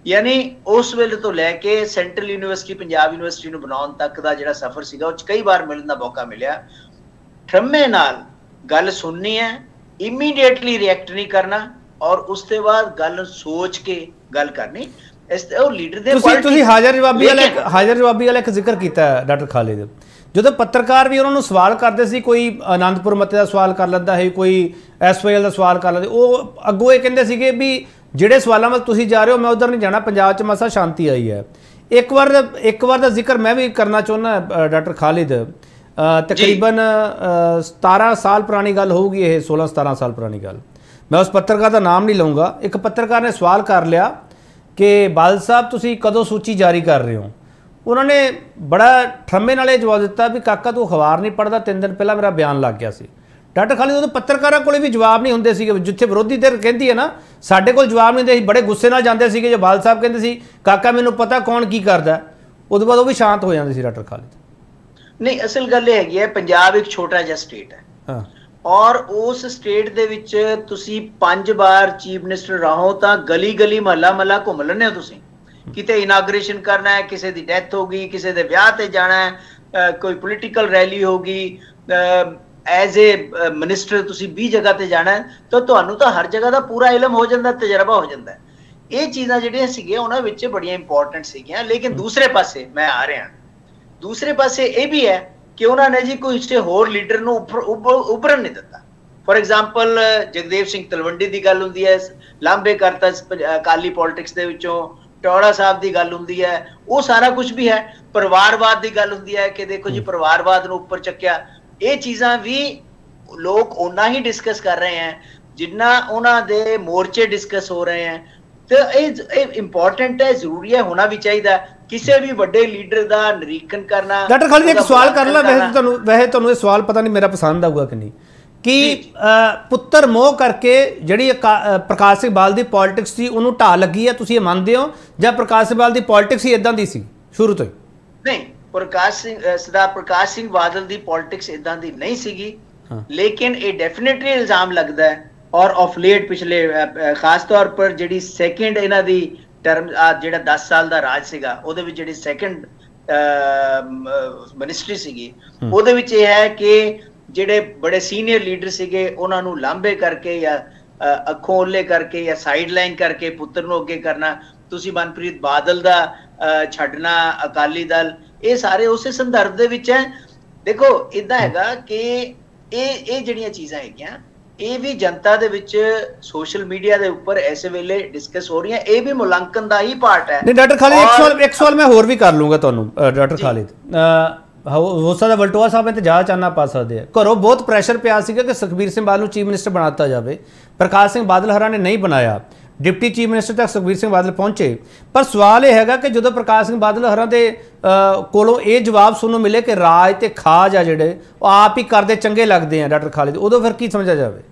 यानी उस वेले तो लैके सेंट्रल यूनिवर्सिटी पंजाब यूनिवर्सिटी नूं बनाउण तक दा जिहड़ा सफर सीगा उह कई बार मिलण दा मौका मिलिया। ठरमे नाल गल सुननी है, इमीडिएटली रिएक्ट नहीं करना और उसके बाद गल सोच के गल करनी। इस ਉਹ ਲੀਡਰ ਦੇ ਤੁਸੀਂ ਤੁਸੀਂ ਹਾਜ਼ਰ ਜਵਾਬੀ ਵਾਲਾ ਹਾਜ਼ਰ ਜਵਾਬੀ ਵਾਲਾ ਇੱਕ ਜ਼ਿਕਰ ਕੀਤਾ ਡਾਕਟਰ ਖਾਲਿਦ, ਜਦੋਂ ਪੱਤਰਕਾਰ ਵੀ ਉਹਨਾਂ ਨੂੰ ਸਵਾਲ ਕਰਦੇ ਸੀ, ਕੋਈ ਆਨੰਦਪੁਰ ਮੱਤੇ ਦਾ ਸਵਾਲ ਕਰ ਲੈਂਦਾ ਹੈ, ਕੋਈ ਐਸਵਾਈਐਲ ਦਾ ਸਵਾਲ ਕਰ ਲੈਂਦੇ, ਉਹ ਅੱਗੋਂ ਇਹ ਕਹਿੰਦੇ ਸੀਗੇ ਵੀ ਜਿਹੜੇ ਸਵਾਲਾਂ ਵੱਲ ਤੁਸੀਂ ਜਾ ਰਹੇ ਹੋ ਮੈਂ ਉਧਰ ਨਹੀਂ ਜਾਣਾ, ਪੰਜਾਬ 'ਚ ਮਸਾ ਸ਼ਾਂਤੀ ਆਈ ਹੈ। ਇੱਕ ਵਾਰ ਇੱਕ ਵਾਰ ਦਾ ਜ਼ਿਕਰ ਮੈਂ ਵੀ ਕਰਨਾ ਚਾਹੁੰਦਾ ਡਾਕਟਰ ਖਾਲਿਦ, ਤਕਰੀਬਨ ਸਤਾਰਾਂ ਸਾਲ ਪੁਰਾਣੀ ਗੱਲ ਹੋਊਗੀ, ਇਹ सोलह सतारह साल पुरानी गल, मैं उस पत्रकार का नाम नहीं लूँगा। एक पत्रकार ने सवाल कर लिया कि बादल साहब तुसी कदों सूची जारी कर रहे हो, उन्होंने बड़ा ठरमे नाल जवाब दिता भी काका तू अखबार नहीं पढ़ता, तीन दिन पहला मेरा बयान लग गया सी। डॉक्टर खालिद उदों पत्रकारां कोले भी जवाब नहीं हुंदे सीगे, जिथे विरोधी धिर कहती है ना साडे कोल जवाब नहीं हुंदे, बड़े गुस्से नाल जांदे सीगे। जो बादल साहब कहंदे सी काका मैनूं पता कौन की करदा, उदों बाद वो भी शांत हो जांदे सी डॉक्टर खालिद। नहीं असल गल ये हैगी है, पंजाब एक छोटा जिहा स्टेट है हाँ। और उस स्टेट दे विच तुसी पांच बार चीफ मिनिस्टर रहो तो गली गली महला महला घूम लैंदे हो तुसी, किते इनाग्रेशन करना है, किसी की डेथ होगी, किसी के ब्याह ते जाना है, आ, कोई पोलिटिकल रैली होगी, एज ए मिनिस्टर तुसी बीस जगह ते जाना है, तो तुहानू तो हर जगह का पूरा इलम हो जाता, तजर्बा हो जाता है। ये चीज़ां जिहड़ियां सीगियां उन्हां विच बड़ियां इंपॉर्टेंट सीगियां। लेकिन दूसरे पासे मैं आ रहा, दूसरे पासे ये भी है कि उन्होंने जी कोई इससे होर लीडर नूं उभरन नहीं दिता। फॉर एग्जाम्पल जगदेव सिंह तलवंडी की गल हुंदी है, लांबे करता अकाली पॉलिटिक्स दे विचों, टौड़ा साहब की गल हुंदी है, वो सारा कुछ भी है। परिवारवाद की गल हुंदी है कि देखो जी परिवारवाद नूं उपर चक्या, ये चीज़ां भी लोग उन्ना ही डिस्कस कर रहे हैं जिन्ना उन्हां दे मोर्चे डिस्कस हो रहे हैं। तो ये इंपॉर्टेंट है, जरूरी है, होना भी चाहिए। किसी भी बड़े लीडर का निरीक्षण करना। डॉक्टर खालिद एक सवाल कर ला, वैसे तुहानू वैसे तुहानू ये सवाल पता नहीं मेरा पसंद आऊगा कि नहीं, कि पुत्र मोह करके जिहड़ी प्रकाश सिंह बादल की पॉलिटिक्स सी उन्होंने ढा लगी है, तुसीं मानते हो या प्रकाश सिंह बादल की पॉलिटिक्स ही इदां दी सी शुरू तो ही? नहीं, प्रकाश सिंह सरदार प्रकाश सिंह बादल की पॉलिटिक्स इदां दी नहीं सीगी, लेकिन ये डेफिनेटली इल्जाम लगता है। और ऑफ लेट पिछले खास तौर पर जिहड़ी सैकेंड इन्हां दी टर्म जिहड़ा दस साल का राज सीगा उहदे विच जिहड़ी सैकेंड मिनिस्ट्री सीगी उहदे विच यह है कि जिहड़े बड़े सीनियर लीडर सीगे उन्हां नूं लांबे करके या अखों ओले करके या साइड लाइन करके पुत्र नूं अगे करना, तुसीं मनप्रीत बादल दा छड्डना, अकाली दल, ये सारे उस संदर्भ दे विच है। देखो इदां हैगा कि ये ये जिहड़ियां चीज़ां हैगियां ये भी जनता दे विच सोशल मीडिया दे ऊपर ऐसे वेले डिस्कस हो रही है, ये भी मुलांकन दा ही पार्ट है। नहीं डॉक्टर खालिद, एक सवाल एक सवाल मैं होर भी कर लूँगा तुहानू डॉक्टर खालिद, हो सकदा वलटोआ साहब ने तो जा चानना पा सकते हैं, घरों बहुत प्रैशर पिया सीगा कि सुखबीर सिंह बादल चीफ मिनिस्टर बनाता जाए, प्रकाश सिंह बादल हरा ने नहीं बनाया, डिप्टी चीफ मिनिस्टर तक सुखबीर सिंह बादल पहुंचे। पर सवाल यह है कि जो प्रकाश सिंह बादल हरा के कोलों ये जवाब सुनने मिले कि राज ते खाज आ जिहड़े आप ही करते चंगे लगते हैं डॉक्टर खालिद, उदों फिर की समझा जाए?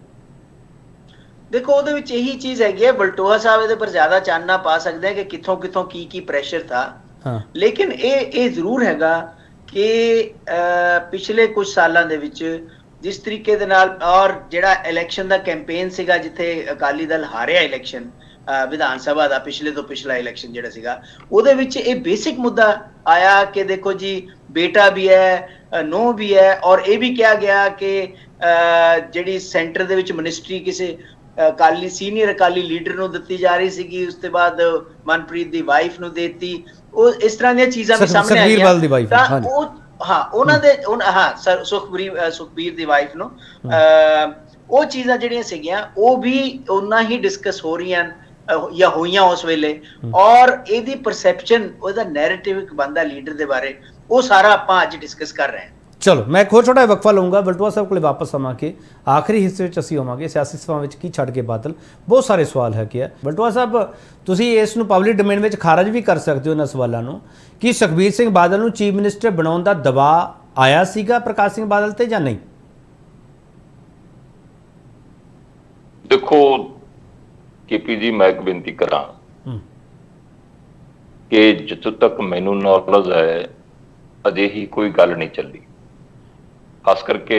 देखो उहदे विच यही चीज़ हैगी है, वलटोआ साहब इहदे पर ज़्यादा चानना पा सकते हैं कि कित्थों कित्थों की की प्रैशर था। हाँ। लेकिन ये ये जरूर हैगा कि पिछले कुछ सालों दे विच जिस तरीके दे नाल और जिहड़ा इलैक्शन दा कैंपेन सीगा जिथे अकाली दल हारिया इलैक्शन विधान सभा दा पिछले तो पिछला इलैक्शन जिहड़ा सीगा उहदे विच ये बेसिक मुद्दा आया कि देखो जी बेटा भी है नूह भी है, और ये भी कहा गया कि जिहड़ी सेंटर दे विच मिनिस्ट्री किसी अकाली सीनियर अकाली लीडर नूं दित्ती जा रही सीगी, उसके बाद मनप्रीत दी वाइफ नूं देती, ਉਹ ਇਸ ਤਰ੍ਹਾਂ ਦੀਆਂ ਚੀਜ਼ਾਂ ਵੀ ਸਾਹਮਣੇ ਆਈਆਂ ਤਾਂ ਉਹ ਹਾਂ ਉਹਨਾਂ ਦੇ ਹਾਂ ਸੁਖਬੀਰ ਸੁਖਬੀਰ ਦੀ ਵਾਈਫ ਨੂੰ ਉਹ ਚੀਜ਼ਾਂ ਜਿਹੜੀਆਂ ਸੀਗੀਆਂ ਉਹ ਵੀ ਉਹਨਾਂ ਹੀ ਡਿਸਕਸ ਹੋ ਰਹੀਆਂ ਜਾਂ ਹੋਈਆਂ ਉਸ ਵੇਲੇ, ਔਰ ਇਹਦੀ ਪਰਸੈਪਸ਼ਨ ਉਹਦਾ ਨੈਰੇਟਿਵ ਇੱਕ ਬੰਦਾ ਲੀਡਰ ਦੇ ਬਾਰੇ ਉਹ ਸਾਰਾ ਆਪਾਂ ਅੱਜ ਡਿਸਕਸ ਕਰ ਰਹੇ ਹਾਂ। चलो मैं एक होर छोटा वक्फा लूँगा, वलटोआ साहब को वापस आवां कि आखिरी हिस्से में असीं होवांगे सियासी सभावां विच की छड्ड के बादल, बहुत सारे सवाल है कि वलटोआ साहब तुसीं इस नूं पब्लिक डोमेन में खारज भी कर सकते हो इन्हां सवालों नूं कि सुखबीर सिंह बादल नूं चीफ मिनिस्टर बनाउण दा दबाव आया सीगा प्रकाश सिंह बादल ते जां नहीं? देखो केपी जी मैं एक बेनती करा कि जिथों तक मैनूं नॉलेज है अजिही कोई गल नहीं चली, खास करके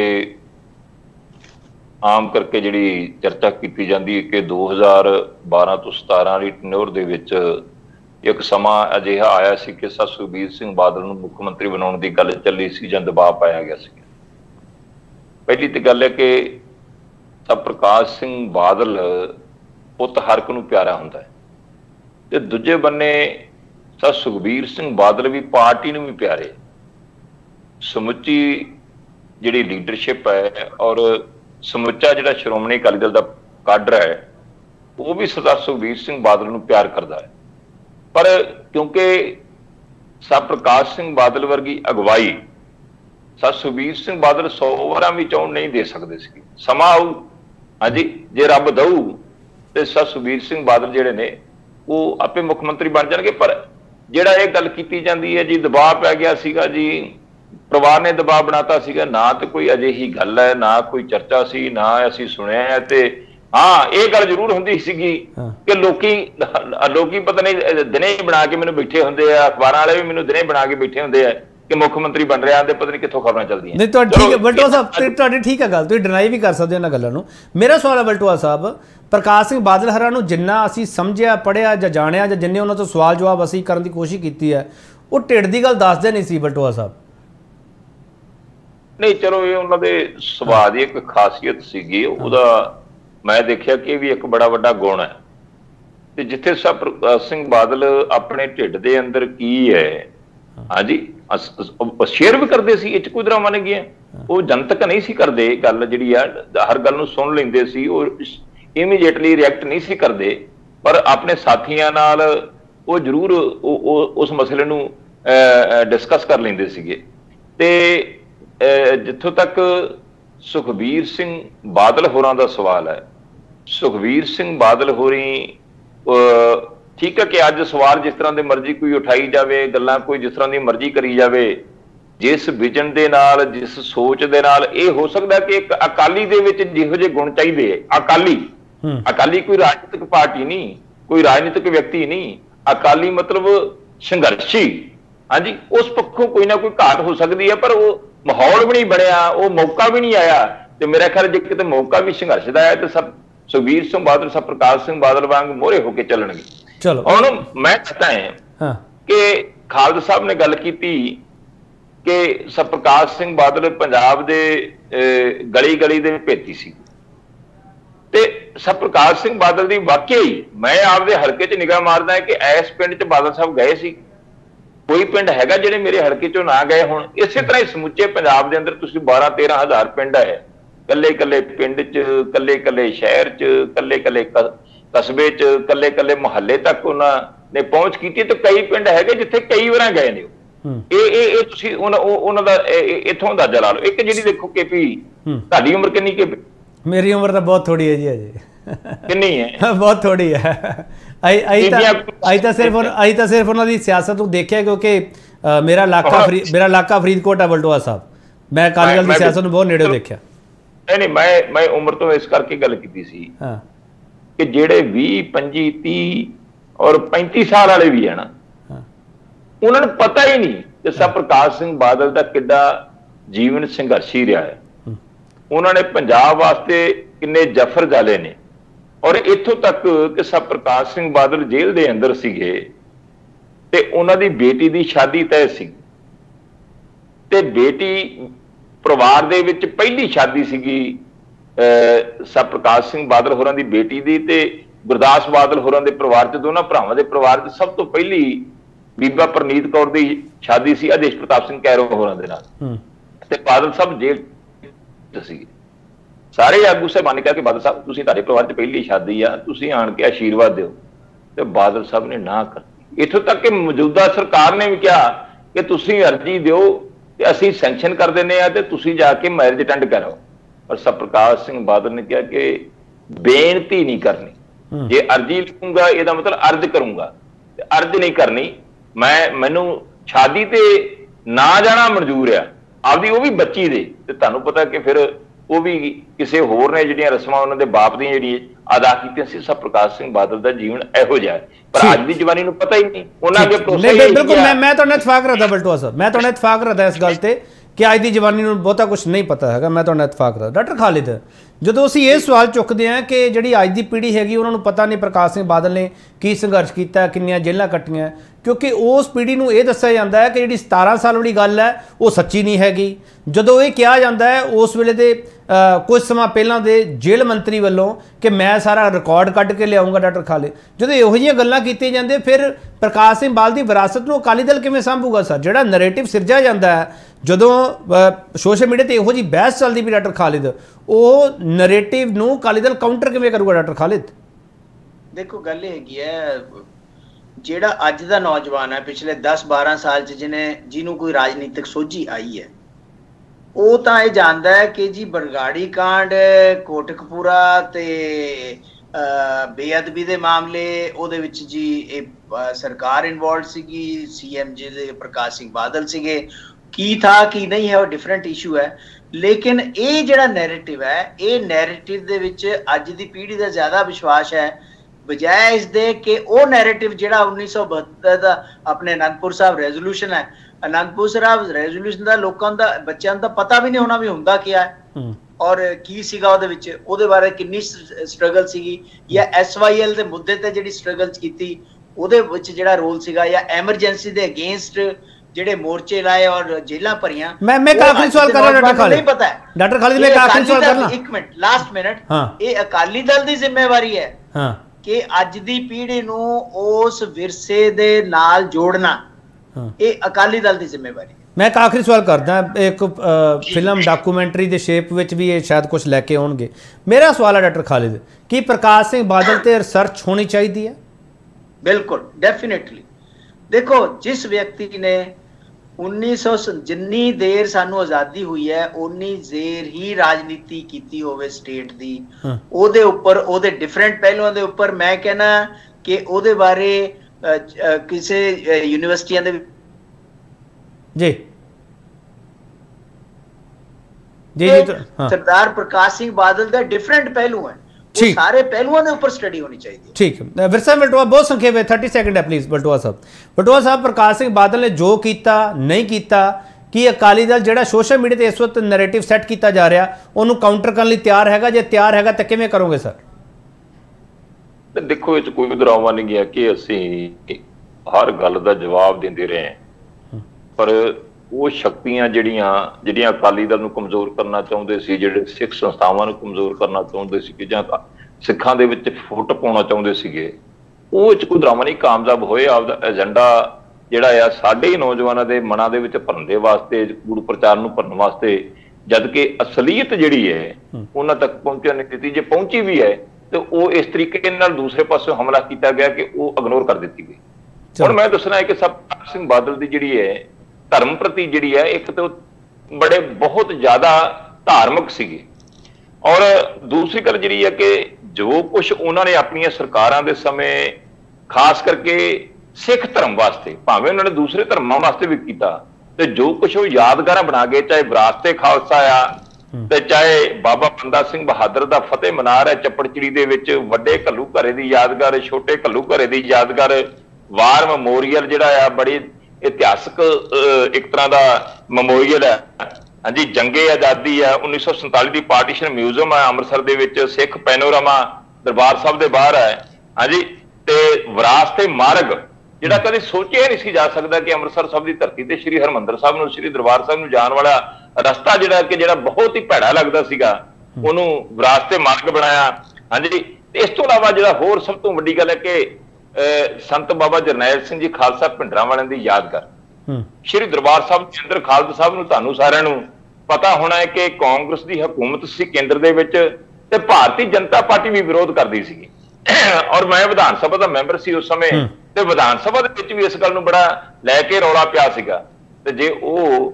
आम करके जिहड़ी चर्चा की जाती है कि दो हज़ार बारह तो सतारह वाली टनोर दे विच ਇੱਕ ਸਮਾਂ ਅਜਿਹਾ ਆਇਆ ਸੀ ਕਿ ਸਰ ਸੁਖਬੀਰ ਸਿੰਘ ਬਾਦਲ ਨੂੰ ਮੁੱਖ ਮੰਤਰੀ ਬਣਾਉਣ ਦੀ ਗੱਲ ਚੱਲੀ ਸੀ ਜਾਂ ਦਬਾਅ ਪਾਇਆ ਗਿਆ ਸੀ। ਪਹਿਲੀ ਤੇ ਗੱਲ ਹੈ ਕਿ ਸਰ ਪ੍ਰਕਾਸ਼ ਸਿੰਘ ਬਾਦਲ ਪੁੱਤ ਹਰ ਇੱਕ ਨੂੰ ਪਿਆਰਾ ਹੁੰਦਾ ਹੈ, ਤੇ ਦੂਜੇ ਬੰਨੇ ਸਰ ਸੁਖਬੀਰ ਸਿੰਘ ਬਾਦਲ ਵੀ ਪਾਰਟੀ ਨੂੰ ਵੀ ਪਿਆਰੇ। ਸਮੁੱਚੀ ਜਿਹੜੀ ਲੀਡਰਸ਼ਿਪ ਹੈ ਔਰ ਸਮੁੱਚਾ ਜਿਹੜਾ ਸ਼੍ਰੋਮਣੀ ਅਕਾਲੀ ਦਲ ਦਾ ਕਾਡਰ ਹੈ ਉਹ ਵੀ ਸਰਦਾਰ ਸੁਖਬੀਰ ਸਿੰਘ ਬਾਦਲ ਨੂੰ ਪਿਆਰ ਕਰਦਾ ਹੈ। ਪਰ ਕਿਉਂਕਿ ਸਰ ਪ੍ਰਕਾਸ਼ ਸਿੰਘ ਬਾਦਲ ਵਰਗੀ ਅਗਵਾਈ ਸਰ ਸੁਖਬੀਰ ਸਿੰਘ ਬਾਦਲ ਸੌ ਵਾਰਾਂ ਵੀ ਚੋਣ ਨਹੀਂ ਦੇ ਸਕਦੇ ਸੀ। ਸਮਾਂ ਆਊ, ਹਾਂਜੀ, ਜੇ ਰੱਬ ਦਊ ਤੇ ਸਰ ਸੁਖਬੀਰ ਸਿੰਘ ਬਾਦਲ ਜਿਹੜੇ ਨੇ ਉਹ ਆਪੇ ਮੁੱਖ ਮੰਤਰੀ ਬਣ ਜਾਣਗੇ। ਪਰ ਜਿਹੜਾ ਇਹ ਗੱਲ ਕੀਤੀ ਜਾਂਦੀ ਹੈ ਜੀ ਦਬਾਅ ਪੈ ਗਿਆ ਸੀਗਾ ਜੀ, ਪਰਿਵਾਰ ਨੇ ਦਬਾਅ ਬਣਾਤਾ ਸੀਗਾ, ਨਾ ਤੇ ਕੋਈ ਅਜਿਹੀ ਗੱਲ ਹੈ, ਨਾ ਕੋਈ ਚਰਚਾ ਸੀ, ਨਾ ਅਸੀਂ ਸੁਣਿਆ ਹੈ। ਤੇ ਹਾਂ ਇਹ ਗੱਲ ਜ਼ਰੂਰ ਹੁੰਦੀ ਸੀਗੀ ਕਿ ਲੋਕੀ ਲੋਕੀ ਪਤਾ ਨਹੀਂ ਦਿਨੇ ਬਣਾ ਕੇ ਮੈਨੂੰ ਬੈਠੇ ਹੁੰਦੇ ਆ, ਅਖਬਾਰਾਂ ਵਾਲੇ ਵੀ ਮੈਨੂੰ ਦਿਨੇ ਬਣਾ ਕੇ ਬੈਠੇ ਹੁੰਦੇ ਆ ਕਿ ਮੁੱਖ ਮੰਤਰੀ ਬਣ ਰਿਹਾ ਤੇ ਪਤਾ ਨਹੀਂ ਕਿੱਥੋਂ ਖਬਰਾਂ ਚੱਲਦੀਆਂ। ਨਹੀਂ ਤੁਹਾਡੀ ਠੀਕ ਹੈ ਬਲਟੋਆ ਸਾਹਿਬ, ਤੁਹਾਡੀ ਠੀਕ ਹੈ ਗੱਲ, ਤੁਸੀਂ ਡਿਨਾਈ ਵੀ ਕਰ ਸਕਦੇ ਹੋ ਇਹਨਾਂ ਗੱਲਾਂ ਨੂੰ। ਮੇਰਾ ਸਵਾਲ ਹੈ ਬਲਟੋਆ ਸਾਹਿਬ, ਪ੍ਰਕਾਸ਼ ਸਿੰਘ ਬਾਦਲ ਹਰਾਂ ਨੂੰ ਜਿੰਨਾ ਅਸੀਂ ਸਮਝਿਆ, ਪੜ੍ਹਿਆ ਜਾਂ ਜਾਣਿਆ, ਜਾਂ ਜਿੰਨੇ ਉਹਨਾਂ ਤੋਂ ਸਵਾਲ ਜਵਾਬ ਅਸੀਂ ਕਰਨ ਦੀ ਕੋਸ਼ਿਸ਼ ਕੀਤੀ ਹੈ, ਉਹ ਢਿੱਡ ਦੀ ਗੱਲ ਦੱਸਦੇ ਨਹੀਂ ਸੀ ਬਲਟੋਆ ਸਾਹਿਬ। ਨਹੀਂ ਚਲੋ ਇਹ ਉਹਨਾਂ ਦੇ ਸੁਭਾਅ ਦੀ ਇੱਕ ਖਾਸੀਅਤ ਸੀਗੀ, ਉਹਦਾ ਮੈਂ ਦੇਖਿਆ ਕਿ ਇਹ ਵੀ ਇੱਕ ਬੜਾ ਵੱਡਾ ਗੁਣ ਹੈ। ਤੇ ਜਿੱਥੇ ਸਰ ਪ੍ਰਕਾਸ਼ ਸਿੰਘ ਬਾਦਲ ਆਪਣੇ ਢਿੱਡ ਦੇ ਅੰਦਰ ਕੀ ਹੈ, ਹਾਂਜੀ, ਸ਼ੇਅਰ ਵੀ ਕਰਦੇ ਸੀ, ਇਹ 'ਚ ਕੋਈ ਡਰਾਮਾ ਨਹੀਂ ਗਿਆ। ਉਹ ਜਨਤਕ ਨਹੀਂ ਸੀ ਕਰਦੇ ਗੱਲ, ਜਿਹੜੀ ਆ ਹਰ ਗੱਲ ਨੂੰ ਸੁਣ ਲੈਂਦੇ ਸੀ, ਉਹ ਇਮੀਡੀਏਟਲੀ ਰਿਐਕਟ ਨਹੀਂ ਸੀ ਕਰਦੇ, ਪਰ ਆਪਣੇ ਸਾਥੀਆਂ ਨਾਲ ਉਹ ਜ਼ਰੂਰ ਉਸ ਮਸਲੇ ਨੂੰ ਡਿਸਕਸ ਕਰ ਲੈਂਦੇ ਸੀਗੇ। ਤੇ ਜਿੱਥੋਂ ਤੱਕ ਸੁਖਬੀਰ ਸਿੰਘ ਬਾਦਲ ਹੋਰਾਂ ਦਾ ਸਵਾਲ ਹੈ, ਸੁਖਬੀਰ ਸਿੰਘ ਬਾਦਲ ਹੋਰੀ ਠੀਕ ਹੈ ਕਿ ਅੱਜ ਸਵਾਲ ਜਿਸ ਤਰ੍ਹਾਂ ਦੇ ਮਰਜ਼ੀ ਕੋਈ ਉਠਾਈ ਜਾਵੇ, ਗੱਲਾਂ ਕੋਈ ਜਿਸ ਤਰ੍ਹਾਂ ਦੀ ਮਰਜ਼ੀ ਕਰੀ ਜਾਵੇ, ਜਿਸ ਵਿਜ਼ਨ ਦੇ ਨਾਲ, ਜਿਸ ਸੋਚ ਦੇ ਨਾਲ, ਇਹ ਹੋ ਸਕਦਾ ਕਿ ਇੱਕ ਅਕਾਲੀ ਦੇ ਵਿੱਚ ਜਿਹੋ ਜਿਹੇ ਗੁਣ ਚਾਹੀਦੇ ਹੈ, ਅਕਾਲੀ ਅਕਾਲੀ ਕੋਈ ਰਾਜਨੀਤਿਕ ਪਾਰਟੀ ਨਹੀਂ, ਕੋਈ ਰਾਜਨੀਤਿਕ ਵਿਅਕਤੀ ਨਹੀਂ, ਅਕਾਲੀ ਮਤਲਬ ਸੰਘਰਸ਼ੀ, ਹਾਂਜੀ, ਉਸ ਪੱਖੋਂ ਕੋਈ ਨਾ ਕੋਈ ਘਾਟ ਹੋ ਸਕਦੀ ਹੈ, ਪਰ ਉਹ ਮਾਹੌਲ ਵੀ ਨਹੀਂ ਬਣਿਆ, ਉਹ ਮੌਕਾ ਵੀ ਨਹੀਂ ਆਇਆ। ਤੇ ਮੇਰਾ ਖਿਆਲ ਜੇ ਕਿਤੇ ਮੌਕਾ ਵੀ ਸੰਘਰਸ਼ ਦਾ ਆਇਆ ਤੇ ਸਭ ਸੁਖਬੀਰ ਸਿੰਘ ਬਾਦਲ, ਸਰ ਪ੍ਰਕਾਸ਼ ਸਿੰਘ ਬਾਦਲ ਵਾਂਗ ਮੋਹਰੇ ਹੋ ਕੇ ਚੱਲਣਗੇ। ਚਲੋ ਹੁਣ ਮੈਂ ਕਹਤਾ ਹੈ ਕਿ ਖਾਲਦ ਸਾਹਿਬ ਨੇ ਗੱਲ ਕੀਤੀ ਕਿ ਸਰ ਪ੍ਰਕਾਸ਼ ਸਿੰਘ ਬਾਦਲ ਪੰਜਾਬ ਦੇ ਗਲੀ ਗਲੀ ਦੇ ਭੇਤੀ ਸੀ, ਤੇ ਸਰ ਪ੍ਰਕਾਸ਼ ਸਿੰਘ ਬਾਦਲ ਦੀ ਵਾਕਈ ਮੈਂ ਆਪਦੇ ਹਲਕੇ 'ਚ ਨਿਗਾਹ ਮਾਰਦਾ ਹੈ ਕਿ ਇਸ ਪਿੰਡ 'ਚ ਬਾਦਲ ਸਾਹਿਬ ਗਏ ਸੀ? ਕੋਈ ਪਿੰਡ ਹੈਗਾ ਜਿਹੜੇ ਮੇਰੇ ਹਲਕੇ 'ਚੋਂ ਨਾ ਗਏ ਹੋਣ? ਇਸੇ ਤਰ੍ਹਾਂ ਹੀ ਸਮੁੱਚੇ ਪੰਜਾਬ ਦੇ ਅੰਦਰ ਤੁਸੀਂ ਬਾਰਾਂ ਤੇਰਾਂ ਹਜ਼ਾਰ ਪਿੰਡ ਹੈ, ਕੱਲੇ ਕੱਲੇ ਪਿੰਡ 'ਚ, ਕੱਲੇ ਕੱਲੇ ਸ਼ਹਿਰ 'ਚ, ਕੱਲੇ ਕੱਲੇ ਕਸਬੇ 'ਚ, ਕੱਲੇ ਕੱਲੇ ਮੁਹੱਲੇ ਤੱਕ ਉਹਨਾਂ ਨੇ ਪਹੁੰਚ ਕੀਤੀ। ਤੇ ਕਈ ਪਿੰਡ ਹੈਗੇ ਜਿੱਥੇ ਕਈ ਵਾਰਾਂ ਗਏ ਨੇ। ਇਹ ਇਹ ਇਹ ਤੁਸੀਂ ਉਹਨਾਂ ਦਾ ਇੱਥੋਂ ਅੰਦਾਜ਼ਾ ਲਾ ਲਓ। ਇੱਕ ਜਿਹੜੀ ਦੇਖੋ ਕੇਪੀ, ਤੁਹਾਡੀ ਉਮਰ ਕਿੰਨੀ ਕੇਪੀ? ਮੇਰੀ ਉਮਰ ਤਾਂ ਬਹੁਤ ਥੋੜੀ ਹੈ ਜੀ ਅਜੇ। ਕਿੰਨੀ ਹੈ? ਬਹੁਤ ਥੋੜੀ ਹੈ। ਅਸੀਂ ਤਾਂ ਅਸੀਂ ਤਾਂ ਸਿਰਫ ਅਸੀਂ ਤਾਂ ਸਿਰਫ ਉਹਨਾਂ ਦੀ ਸਿਆਸਤ ਨੂੰ ਦੇਖਿਆ ਕਿਉਂਕਿ ਮੇਰਾ ਇਲਾਕਾ ਮੇਰਾ ਇਲਾਕਾ ਫਰੀਦਕੋਟ ਹੈ ਬਲਟੋਆ ਸਾਹਿਬ, ਮੈਂ ਅਕਾਲੀ ਦਲ ਦੀ ਸਿਆਸਤ ਨੂੰ ਬਹੁਤ ਨੇੜਿਓਂ ਦੇਖਿਆ। ਨਹੀਂ ਨਹੀਂ ਮੈਂ ਮੈਂ ਉਮਰ ਤੋਂ ਇਸ ਕਰਕੇ ਗੱਲ ਕੀਤੀ ਸੀ ਕਿ ਜਿਹੜੇ ਵੀਹ ਪੰਜੀ ਤੀਹ ਔਰ ਪੈਂਤੀ ਸਾਲ ਵਾਲੇ ਵੀ ਹੈ ਨਾ, ਉਹਨਾਂ ਨੂੰ ਪਤਾ ਹੀ ਨਹੀਂ ਕਿ ਸਰ ਪ੍ਰਕਾਸ਼ ਸਿੰਘ ਬਾਦਲ ਦਾ ਕਿੱਡਾ ਜੀਵਨ ਸੰਘਰਸ਼ੀ ਰਿਹਾ ਹੈ। ਉਹਨਾਂ ਨੇ ਪੰਜਾਬ ਵਾਸਤੇ ਕਿੰਨੇ ਜਫਰ ਜਾਲੇ ਨੇ, ਔਰ ਇੱਥੋਂ ਤੱਕ ਕਿ ਸਰ ਪ੍ਰਕਾਸ਼ ਸਿੰਘ ਬਾਦਲ ਜੇਲ੍ਹ ਦੇ ਅੰਦਰ ਸੀਗੇ ਤੇ ਉਹਨਾਂ ਦੀ ਬੇਟੀ ਦੀ ਸ਼ਾਦੀ ਤੈਅ ਸੀ, ਤੇ ਬੇਟੀ ਪਰਿਵਾਰ ਦੇ ਵਿੱਚ ਪਹਿਲੀ ਸ਼ਾਦੀ ਸੀਗੀ ਸਰ ਪ੍ਰਕਾਸ਼ ਸਿੰਘ ਬਾਦਲ ਹੋਰਾਂ ਦੀ ਬੇਟੀ ਦੀ, ਤੇ ਗੁਰਦਾਸ ਬਾਦਲ ਹੋਰਾਂ ਦੇ ਪਰਿਵਾਰ 'ਚ, ਦੋਨਾਂ ਭਰਾਵਾਂ ਦੇ ਪਰਿਵਾਰ 'ਚ ਸਭ ਤੋਂ ਪਹਿਲੀ ਬੀਬਾ ਪ੍ਰਨੀਤ ਕੌਰ ਦੀ ਸ਼ਾਦੀ ਸੀ ਆਦੇਸ਼ ਪ੍ਰਤਾਪ ਸਿੰਘ ਕੈਰੋਂ ਹੋਰਾਂ ਦੇ ਨਾਲ। ਤੇ ਬਾਦਲ ਸਾਹਿਬ ਜੇਲ੍ਹ ਸੀਗੇ। ਸਾਰੇ ਆਗੂ ਸਾਹਿਬਾਨ ਨੇ ਕਿਹਾ ਕਿ ਬਾਦਲ ਸਾਹਿਬ ਤੁਸੀਂ, ਤੁਹਾਡੇ ਪਰਿਵਾਰ 'ਚ ਪਹਿਲੀ ਸ਼ਾਦੀ ਆ, ਤੁਸੀਂ ਆਣ ਕੇ ਆਸ਼ੀਰਵਾਦ ਦਿਓ, ਤੇ ਬਾਦਲ ਸਾਹਿਬ ਨੇ ਨਾ ਕਰਤੀ। ਇੱਥੋਂ ਤੱਕ ਕਿ ਮੌਜੂਦਾ ਸਰਕਾਰ ਨੇ ਵੀ ਕਿਹਾ ਕਿ ਤੁਸੀਂ ਅਰਜ਼ੀ ਦਿਓ ਤੇ ਅਸੀਂ ਸੈਂਕਸ਼ਨ ਕਰ ਦਿੰਦੇ ਆ ਤੇ ਤੁਸੀਂ ਜਾ ਕੇ ਮੈਰਿਜ ਅਟੈਂਡ ਕਰੋ। ਪਰ ਸਰ ਪ੍ਰਕਾਸ਼ ਸਿੰਘ ਬਾਦਲ ਨੇ ਕਿਹਾ ਕਿ ਬੇਨਤੀ ਨਹੀਂ ਕਰਨੀ, ਜੇ ਅਰਜ਼ੀ ਲਿਖੂੰਗਾ ਇਹਦਾ ਮਤਲਬ ਅਰਜ਼ ਕਰੂੰਗਾ, ਤੇ ਅਰਜ਼ ਨਹੀਂ ਕਰਨੀ। ਮੈਂ ਮੈਨੂੰ ਸ਼ਾਦੀ ਤੇ ਨਾ ਜਾਣਾ ਮਨਜ਼ੂਰ ਆ, ਆਪਦੀ ਉਹ ਵੀ ਬੱਚੀ ਦੇ। ਤੇ ਤੁਹਾਨੂੰ ਪਤਾ ਕਿ ਫਿਰ ਉਹ ਵੀ ਕਿਸੇ ਹੋਰ ਨੇ ਜਿਹੜੀਆਂ ਰਸਮਾਂ ਉਹਨਾਂ ਦੇ ਬਾਪ ਦੀਆਂ ਜਿਹੜੀਆਂ ਅਦਾ ਕੀਤੀਆਂ ਸੀ। ਸਰ ਪ੍ਰਕਾਸ਼ ਸਿੰਘ ਬਾਦਲ ਦਾ ਜੀਵਨ ਇਹੋ ਜਿਹਾ ਹੈ, ਪਰ ਅੱਜ ਦੀ ਜਵਾਨੀ ਨੂੰ ਪਤਾ ਹੀ ਨਹੀਂ। ਉਹਨਾਂ ਅੱਗੇ ਬਿਲਕੁਲ ਮੈਂ ਮੈਂ ਤੁਹਾਡੇ ਨਾਲ ਇਤਫਾਕ ਰੱਖਦਾ ਬਲਟੋਆ ਸਾਹਿਬ, ਮੈਂ ਤੁਹਾਡੇ ਨਾਲ ਇਤਫਾਕ ਰੱਖਦਾ ਇਸ ਗੱਲ ਤੇ ਕਿ ਅੱਜ ਦੀ ਜਵਾਨੀ ਨੂੰ ਬਹੁਤਾ ਕੁਝ ਨਹੀਂ ਪਤਾ ਹੈਗਾ। ਮੈਂ ਤੁਹਾਡਾ ਇਤਫਾਕ ਕਰਦਾ। ਡਾਕਟਰ ਖਾਲਿਦ, ਜਦੋਂ ਅਸੀਂ ਇਹ ਸਵਾਲ ਚੁੱਕਦੇ ਹਾਂ ਕਿ ਜਿਹੜੀ ਅੱਜ ਦੀ ਪੀੜ੍ਹੀ ਹੈਗੀ ਉਹਨਾਂ ਨੂੰ ਪਤਾ ਨਹੀਂ ਪ੍ਰਕਾਸ਼ ਸਿੰਘ ਬਾਦਲ ਨੇ ਕੀ ਸੰਘਰਸ਼ ਕੀਤਾ, ਕਿੰਨੀਆਂ ਜੇਲ੍ਹਾਂ ਕੱਟੀਆਂ, ਕਿਉਂਕਿ ਉਸ ਪੀੜ੍ਹੀ ਨੂੰ ਇਹ ਦੱਸਿਆ ਜਾਂਦਾ ਹੈ ਕਿ ਜਿਹੜੀ ਸਤਾਰਾਂ ਸਾਲ ਵਾਲੀ ਗੱਲ ਹੈ ਉਹ ਸੱਚੀ ਨਹੀਂ ਹੈਗੀ। ਜਦੋਂ ਇਹ ਕਿਹਾ ਜਾਂਦਾ ਹੈ ਉਸ ਵੇਲੇ ਦੇ ਕੁਝ ਸਮਾਂ ਪਹਿਲਾਂ ਦੇ ਜੇਲ੍ਹ ਮੰਤਰੀ ਵੱਲੋਂ ਕਿ ਮੈਂ ਸਾਰਾ ਰਿਕਾਰਡ ਕੱਢ ਕੇ ਲਿਆਉਂਗਾ, ਡਾਕਟਰ ਖਾਲਿਦ, ਜਦੋਂ ਇਹੋ ਜਿਹੀਆਂ ਗੱਲਾਂ ਕੀਤੀਆਂ ਜਾਂਦੀਆਂ ਫਿਰ ਪ੍ਰਕਾਸ਼ ਸਿੰਘ ਬਾਦਲ ਦੀ ਵਿਰਾਸਤ ਨੂੰ ਅਕਾਲੀ ਦਲ ਕਿਵੇਂ ਸੰਭੂਗਾ ਸਰ? ਜਿਹੜਾ ਨੈਰੇਟਿਵ ਸਿਰਜਿਆ ਜਾਂਦਾ ਹੈ ਜਦੋਂ ਸੋਸ਼ਲ ਮੀਡੀਆ ਤੇ ਇਹੋ ਜਿਹੀ ਬਹਿਸ ਚੱਲਦੀ ਵੀ ਡਾਕਟਰ ਖਾਲਿਦ, ਉਹ ਨੈਰੇਟਿਵ ਨੂੰ ਅਕਾਲੀ ਦਲ ਕਾਊਂਟਰ ਕਿਵੇਂ ਕਰੂਗਾ ਡਾਕਟਰ ਖਾਲਿਦ? ਦੇਖੋ ਗੱਲ ਇਹ ਹੈਗੀ ਹੈ, ਜਿਹੜਾ ਅੱਜ ਦਾ ਨੌਜਵਾਨ ਹੈ ਪਿਛਲੇ ਦਸ ਬਾਰਾਂ ਸਾਲ ਚ ਜਿਹਨੇ ਜਿਹਨੂੰ ਕੋਈ ਰਾਜਨੀਤਿਕ ਸੋਝੀ ਆਈ ਹੈ, ਉਹ ਤਾਂ ਇਹ ਜਾਣਦਾ ਹੈ ਕਿ ਜੀ ਬਰਗਾੜੀ ਕਾਂਡ, ਕੋਟਕਪੂਰਾ ਤੇ ਬੇਅਦਬੀ ਦੇ ਮਾਮਲੇ, ਉਹਦੇ ਵਿੱਚ ਜੀ ਇਹ ਸਰਕਾਰ ਇਨਵੋਲਵ ਸੀਗੀ, ਸੀਐਮ ਜੀ ਦੇ ਪ੍ਰਕਾਸ਼ ਸਿੰਘ ਬਾਦਲ ਸੀਗੇ, ਕੀ ਥਾ ਕੀ ਨਹੀਂ ਹੈ ਉਹ ਡਿਫਰੈਂਟ ਇਸ਼ੂ ਹੈ। ਲੇਕਿਨ ਇਹ ਜਿਹੜਾ ਨੈਰੇਟਿਵ ਹੈ, ਇਹ ਨੈਰੇਟਿਵ ਦੇ ਵਿੱਚ ਅੱਜ ਦੀ ਪੀੜ੍ਹੀ ਦਾ ਜ਼ਿਆਦਾ ਵਿਸ਼ਵਾਸ ਹੈ, ਬਜਾਏ ਇਸ ਦੇ ਕਿ ਉਹ ਨੈਰੇਟਿਵ ਜਿਹੜਾ ਉੱਨੀ ਸੌ ਬਹੱਤਰ ਦਾ ਆਪਣੇ ਅਨੰਦਪੁਰ ਸਾਹਿਬ ਰੈਜ਼ੋਲੂਸ਼ਨ ਹੈ, ਅਨੰਦਪੁਰ ਸਾਹਿਬ ਰੈਜ਼ੋਲੂਸ਼ਨ ਦਾ ਲੋਕਾਂ ਦਾ, ਬੱਚਿਆਂ ਦਾ ਪਤਾ ਵੀ ਨਹੀਂ ਹੋਣਾ ਵੀ ਹੁੰਦਾ ਕੀ ਹੈ ਔਰ ਕੀ ਸੀਗਾ ਉਹਦੇ ਵਿੱਚ, ਉਹਦੇ ਬਾਰੇ ਕਿੰਨੀ ਸਟਰਗਲ ਸੀਗੀ, ਜਾਂ ਐਸ ਵਾਈ ਐਲ ਦੇ ਮੁੱਦੇ ਤੇ ਜਿਹੜੀ ਸਟਰਗਲ ਕੀਤੀ ਉਹਦੇ ਵਿੱਚ ਜਿਹੜਾ ਰੋਲ ਸੀਗਾ, ਜਾਂ ਐਮਰਜੈਂਸੀ ਦੇ ਅਗੇਂਸਟ ਜਿਹੜੇ ਮੋਰਚੇ ਲਾਏ ਔਰ ਜੇਲਾਂ ਭਰੀਆਂ। ਮੈਂ ਮੈਂ ਆਖਰੀ ਸਵਾਲ ਕਰ ਰਿਹਾ ਡਾਕਟਰ ਖਾਲਿਦ, ਨਹੀਂ ਪਤਾ ਹੈ ਡਾਕਟਰ ਖਾਲਿਦ ਮੈਂ ਆਖਰੀ ਸਵਾਲ ਕਰਨਾ, ਇੱਕ ਮਿੰਟ ਲਾਸਟ ਮਿੰਟ, ਇਹ ਅਕਾਲੀ ਦਲ ਦੀ ਜ਼ਿੰਮੇਵਾਰੀ ਹੈ ਹਾਂ ਕਿ ਅੱਜ ਦੀ ਪੀੜ੍ਹੀ ਨੂੰ ਉਸ ਵਿਰਸੇ ਦੇ ਨਾਲ ਜੋੜਨਾ, ਇਹ ਅਕਾਲੀ ਦਲ ਦੀ ਜ਼ਿੰਮੇਵਾਰੀ ਹੈ। ਮੈਂ ਇੱਕ ਆਖਰੀ ਸਵਾਲ ਕਰਦਾ, ਇੱਕ ਫਿਲਮ ਡਾਕੂਮੈਂਟਰੀ ਦੇ ਸ਼ੇਪ ਵਿੱਚ ਵੀ ਇਹ ਸ਼ਾਇਦ ਕੁਝ ਲੈ ਕੇ ਆਉਣਗੇ। ਮੇਰਾ ਸਵਾਲ ਹੈ ਡਾਕਟਰ ਖਾਲਿਦ, ਕੀ ਪ੍ਰਕਾਸ਼ ਸਿੰਘ ਬਾਦਲ ਤੇ ਰਿਸਰਚ ਹੋਣੀ ਚਾਹੀਦੀ ਹੈ? ਬਿਲਕੁਲ, ਡੈਫੀਨੇਟਲੀ। ਦੇਖੋ, ਜਿਸ ਵਿਅਕਤੀ ਨੇ ਉੱਨੀ ਸੌ ਜਿੰਨੀ ਦੇਰ ਸਾਨੂੰ ਆਜ਼ਾਦੀ ਹੋਈ ਹੈ ਉਨੀ ਦੇਰ ਹੀ ਰਾਜਨੀਤੀ ਕੀਤੀ ਹੋਵੇ ਸਟੇਟ ਦੀ, ਉਹਦੇ ਉੱਪਰ, ਉਹਦੇ ਡਿਫਰੈਂਟ ਪਹਿਲੂਆਂ ਦੇ ਉੱਪਰ ਮੈਂ ਕਹਿਣਾ ਕਿ ਉਹਦੇ ਬਾਰੇ ਕਿਸੇ ਯੂਨੀਵਰਸਿਟੀਆਂ ਦੇ ਜੀ ਜੀ ਜੀ ਸਰਦਾਰ ਪ੍ਰਕਾਸ਼ ਸਿੰਘ ਬਾਦਲ ਦਾ ਡਿਫਰੈਂਟ ਪਹਿਲੂ ਹੈ, ਉਹ ਸਾਰੇ ਪਹਿਲੂਆਂ ਦੇ ਉੱਪਰ ਸਟੱਡੀ ਹੋਣੀ ਚਾਹੀਦੀ ਹੈ। ਠੀਕ ਹੈ। ਵਿਰਸਾ ਬਲਟੋਆ, ਬਹੁਤ ਸੰਖੇਪ ਹੈ, तीस ਸੈਕਿੰਡ ਹੈ ਪਲੀਜ਼। ਬਲਟੋਆ ਸਾਹਿਬ, ਬਲਟੋਆ ਸਾਹਿਬ, ਪ੍ਰਕਾਸ਼ ਸਿੰਘ ਬਾਦਲ ਨੇ ਜੋ ਕੀਤਾ ਨਹੀਂ ਕੀਤਾ, ਕੀ ਅਕਾਲੀ ਦਲ ਜਿਹੜਾ ਸੋਸ਼ਲ ਮੀਡੀਆ ਤੇ ਇਸ ਵਕਤ ਨੈਰੇਟਿਵ ਸੈੱਟ ਕੀਤਾ ਜਾ ਰਿਹਾ ਉਹਨੂੰ ਕਾਊਂਟਰ ਕਰਨ ਲਈ ਤਿਆਰ ਹੈਗਾ? ਜੇ ਤਿਆਰ ਹੈਗਾ ਤਾਂ ਕਿਵੇਂ ਕਰੋਗੇ ਸਰ? ਦੇਖੋ, ਇਹ 'ਚ ਕੋਈ ਡਰਾਵਾ ਨਹੀਂ ਗਿਆ ਕਿ ਅਸੀਂ ਹਰ ਗੱਲ ਦਾ ਜਵਾਬ ਦਿੰਦੇ ਰਹੇ ਹਾਂ, ਪਰ ਉਹ ਸ਼ਕਤੀਆਂ ਜਿਹੜੀਆਂ ਜਿਹੜੀਆਂ ਅਕਾਲੀ ਦਲ ਨੂੰ ਕਮਜ਼ੋਰ ਕਰਨਾ ਚਾਹੁੰਦੇ ਸੀ, ਜਿਹੜੇ ਸਿੱਖ ਸੰਸਥਾਵਾਂ ਨੂੰ ਕਮਜ਼ੋਰ ਕਰਨਾ ਚਾਹੁੰਦੇ ਸੀ, ਜਾਂ ਸਿੱਖਾਂ ਦੇ ਵਿੱਚ ਫੁੱਟ ਪਾਉਣਾ ਚਾਹੁੰਦੇ ਸੀਗੇ, ਉਹ 'ਚ ਕੋਈ ਡਰਾਮਾ ਨਹੀਂ, ਕਾਮਯਾਬ ਹੋਏ ਆਪਦਾ ਏਜੰਡਾ ਜਿਹੜਾ ਆ ਸਾਡੇ ਨੌਜਵਾਨਾਂ ਦੇ ਮਨਾਂ ਦੇ ਵਿੱਚ ਭਰਨ ਦੇ ਵਾਸਤੇ, ਗੁਰੂ ਪ੍ਰਚਾਰ ਨੂੰ ਭਰਨ ਵਾਸਤੇ, ਜਦ ਕਿ ਅਸਲੀਅਤ ਜਿਹੜੀ ਹੈ ਉਹਨਾਂ ਤੱਕ ਪਹੁੰਚਣ ਨਹੀਂ ਦਿੱਤੀ। ਜੇ ਪਹੁੰਚੀ ਵੀ ਹੈ ਤੇ ਉਹ ਇਸ ਤਰੀਕੇ ਨਾਲ ਦੂਸਰੇ ਪਾਸੇ ਹਮਲਾ ਕੀਤਾ ਗਿਆ ਕਿ ਉਹ ਇਗਨੋਰ ਕਰ ਦਿੱਤੀ ਗਈ। ਹੁਣ ਮੈਂ ਦੱਸਣਾ ਹੈ ਕਿ ਪ੍ਰਕਾਸ਼ ਸਿੰਘ ਬਾਦਲ ਦੀ ਜਿਹੜੀ ਹੈ ਧਰਮ ਪ੍ਰਤੀ ਜਿਹੜੀ ਹੈ, ਇੱਕ ਤਾਂ ਬੜੇ ਬਹੁਤ ਜ਼ਿਆਦਾ ਧਾਰਮਿਕ ਸੀਗੇ, ਔਰ ਦੂਸਰੀ ਗੱਲ ਜਿਹੜੀ ਹੈ ਕਿ ਜੋ ਕੁਛ ਉਹਨਾਂ ਨੇ ਆਪਣੀਆਂ ਸਰਕਾਰਾਂ ਦੇ ਸਮੇਂ ਖਾਸ ਕਰਕੇ ਸਿੱਖ ਧਰਮ ਵਾਸਤੇ, ਭਾਵੇਂ ਉਹਨਾਂ ਨੇ ਦੂਸਰੇ ਧਰਮਾਂ ਵਾਸਤੇ ਵੀ ਕੀਤਾ, ਤੇ ਜੋ ਕੁਛ ਉਹ ਯਾਦਗਾਰਾਂ ਬਣਾ ਗਏ, ਚਾਹੇ ਵਿਰਾਸਤ-ਏ ਖਾਲਸਾ ਆ ਤੇ ਚਾਹੇ ਬਾਬਾ ਬੰਦਾ ਸਿੰਘ ਬਹਾਦਰ ਦਾ ਫਤਿਹ ਮਨਾਰ ਹੈ ਚੱਪੜਚਿੜੀ ਦੇ ਵਿੱਚ, ਵੱਡੇ ਘੱਲੂ ਘਰੇ ਦੀ ਯਾਦਗਾਰ, ਛੋਟੇ ਘੱਲੂ ਘਰੇ ਦੀ ਯਾਦਗਾਰ, ਵਾਰ ਮੈਮੋਰੀਅਲ ਜਿਹੜਾ ਆ ਬੜੀ ਇਤਿਹਾਸਕ ਇੱਕ ਤਰ੍ਹਾਂ ਦਾ ਮੈਮੋਰੀਅਲ ਹੈ। ਹਾਂਜੀ, ਜੰਗੇ ਆਜ਼ਾਦੀ ਹੈ, ਉੱਨੀ ਸੌ ਸੰਤਾਲੀ ਦੀ ਪਾਰਟੀਸ਼ਨ ਮਿਊਜ਼ੀਅਮ ਹੈ ਅੰਮ੍ਰਿਤਸਰ ਦੇ ਵਿੱਚ, ਸਿੱਖ ਪੈਨੋਰਾਮਾ ਦਰਬਾਰ ਸਾਹਿਬ ਦੇ ਬਾਹਰ ਹੈ। ਹਾਂਜੀ, ਤੇ ਵਿਰਾਸਤ-ਏ ਮਾਰਗ ਜਿਹੜਾ ਕਦੇ ਸੋਚਿਆ ਨਹੀਂ ਸੀ ਜਾ ਸਕਦਾ ਕਿ ਅੰਮ੍ਰਿਤਸਰ ਸਾਹਿਬ ਦੀ ਧਰਤੀ ਤੇ ਸ਼੍ਰੀ ਹਰਿਮੰਦਰ ਸਾਹਿਬ ਨੂੰ, ਸ਼੍ਰੀ ਦਰਬਾਰ ਸਾਹਿਬ ਨੂੰ ਜਾਣ ਵਾਲਾ ਰਸਤਾ ਜਿਹੜਾ ਕਿ ਜਿਹੜਾ ਬਹੁਤ ਹੀ ਭੈੜਾ ਲੱਗਦਾ ਸੀਗਾ, ਉਹਨੂੰ ਵਿਰਾਸਤ-ਏ ਮਾਰਗ ਬਣਾਇਆ। ਹਾਂਜੀ, ਇਸ ਤੋਂ ਇਲਾਵਾ ਜਿਹੜਾ ਹੋਰ ਸਭ ਤੋਂ ਵੱਡੀ ਗੱਲ ਹੈ ਕਿ ਸੰਤ ਬਾਬਾ ਜਰਨੈਲ ਸਿੰਘ ਜੀ ਖਾਲਸਾ ਭਿੰਡਰਾਂ ਵਾਲਿਆਂ ਦੀ ਯਾਦਗਾਰ, ਸ਼੍ਰੀ ਦਰਬਾਰ ਸਾਹਿਬ ਦੇ ਅੰਦਰ ਖਾਲਸਾ ਸਾਹਿਬ ਨੂੰ, ਤੁਹਾਨੂੰ ਸਾਰਿਆਂ ਨੂੰ ਪਤਾ ਹੋਣਾ ਹੈ ਕਿ ਕਾਂਗਰਸ ਦੀ ਹਕੂਮਤ ਸੀ ਕੇਂਦਰ ਦੇ ਵਿੱਚ, ਤੇ ਭਾਰਤੀ ਜਨਤਾ ਪਾਰਟੀ ਵੀ ਵਿਰੋਧ ਕਰਦੀ ਸੀਗੀ, ਔਰ ਮੈਂ ਵਿਧਾਨ ਸਭਾ ਦਾ ਮੈਂਬਰ ਸੀ ਉਸ ਸਮੇਂ, ਤੇ ਵਿਧਾਨ ਸਭਾ ਦੇ ਵਿੱਚ ਵੀ ਇਸ ਗੱਲ ਨੂੰ ਬੜਾ ਲੈ ਕੇ ਰੌਲਾ ਪਿਆ ਸੀਗਾ। ਤੇ ਜੇ ਉਹ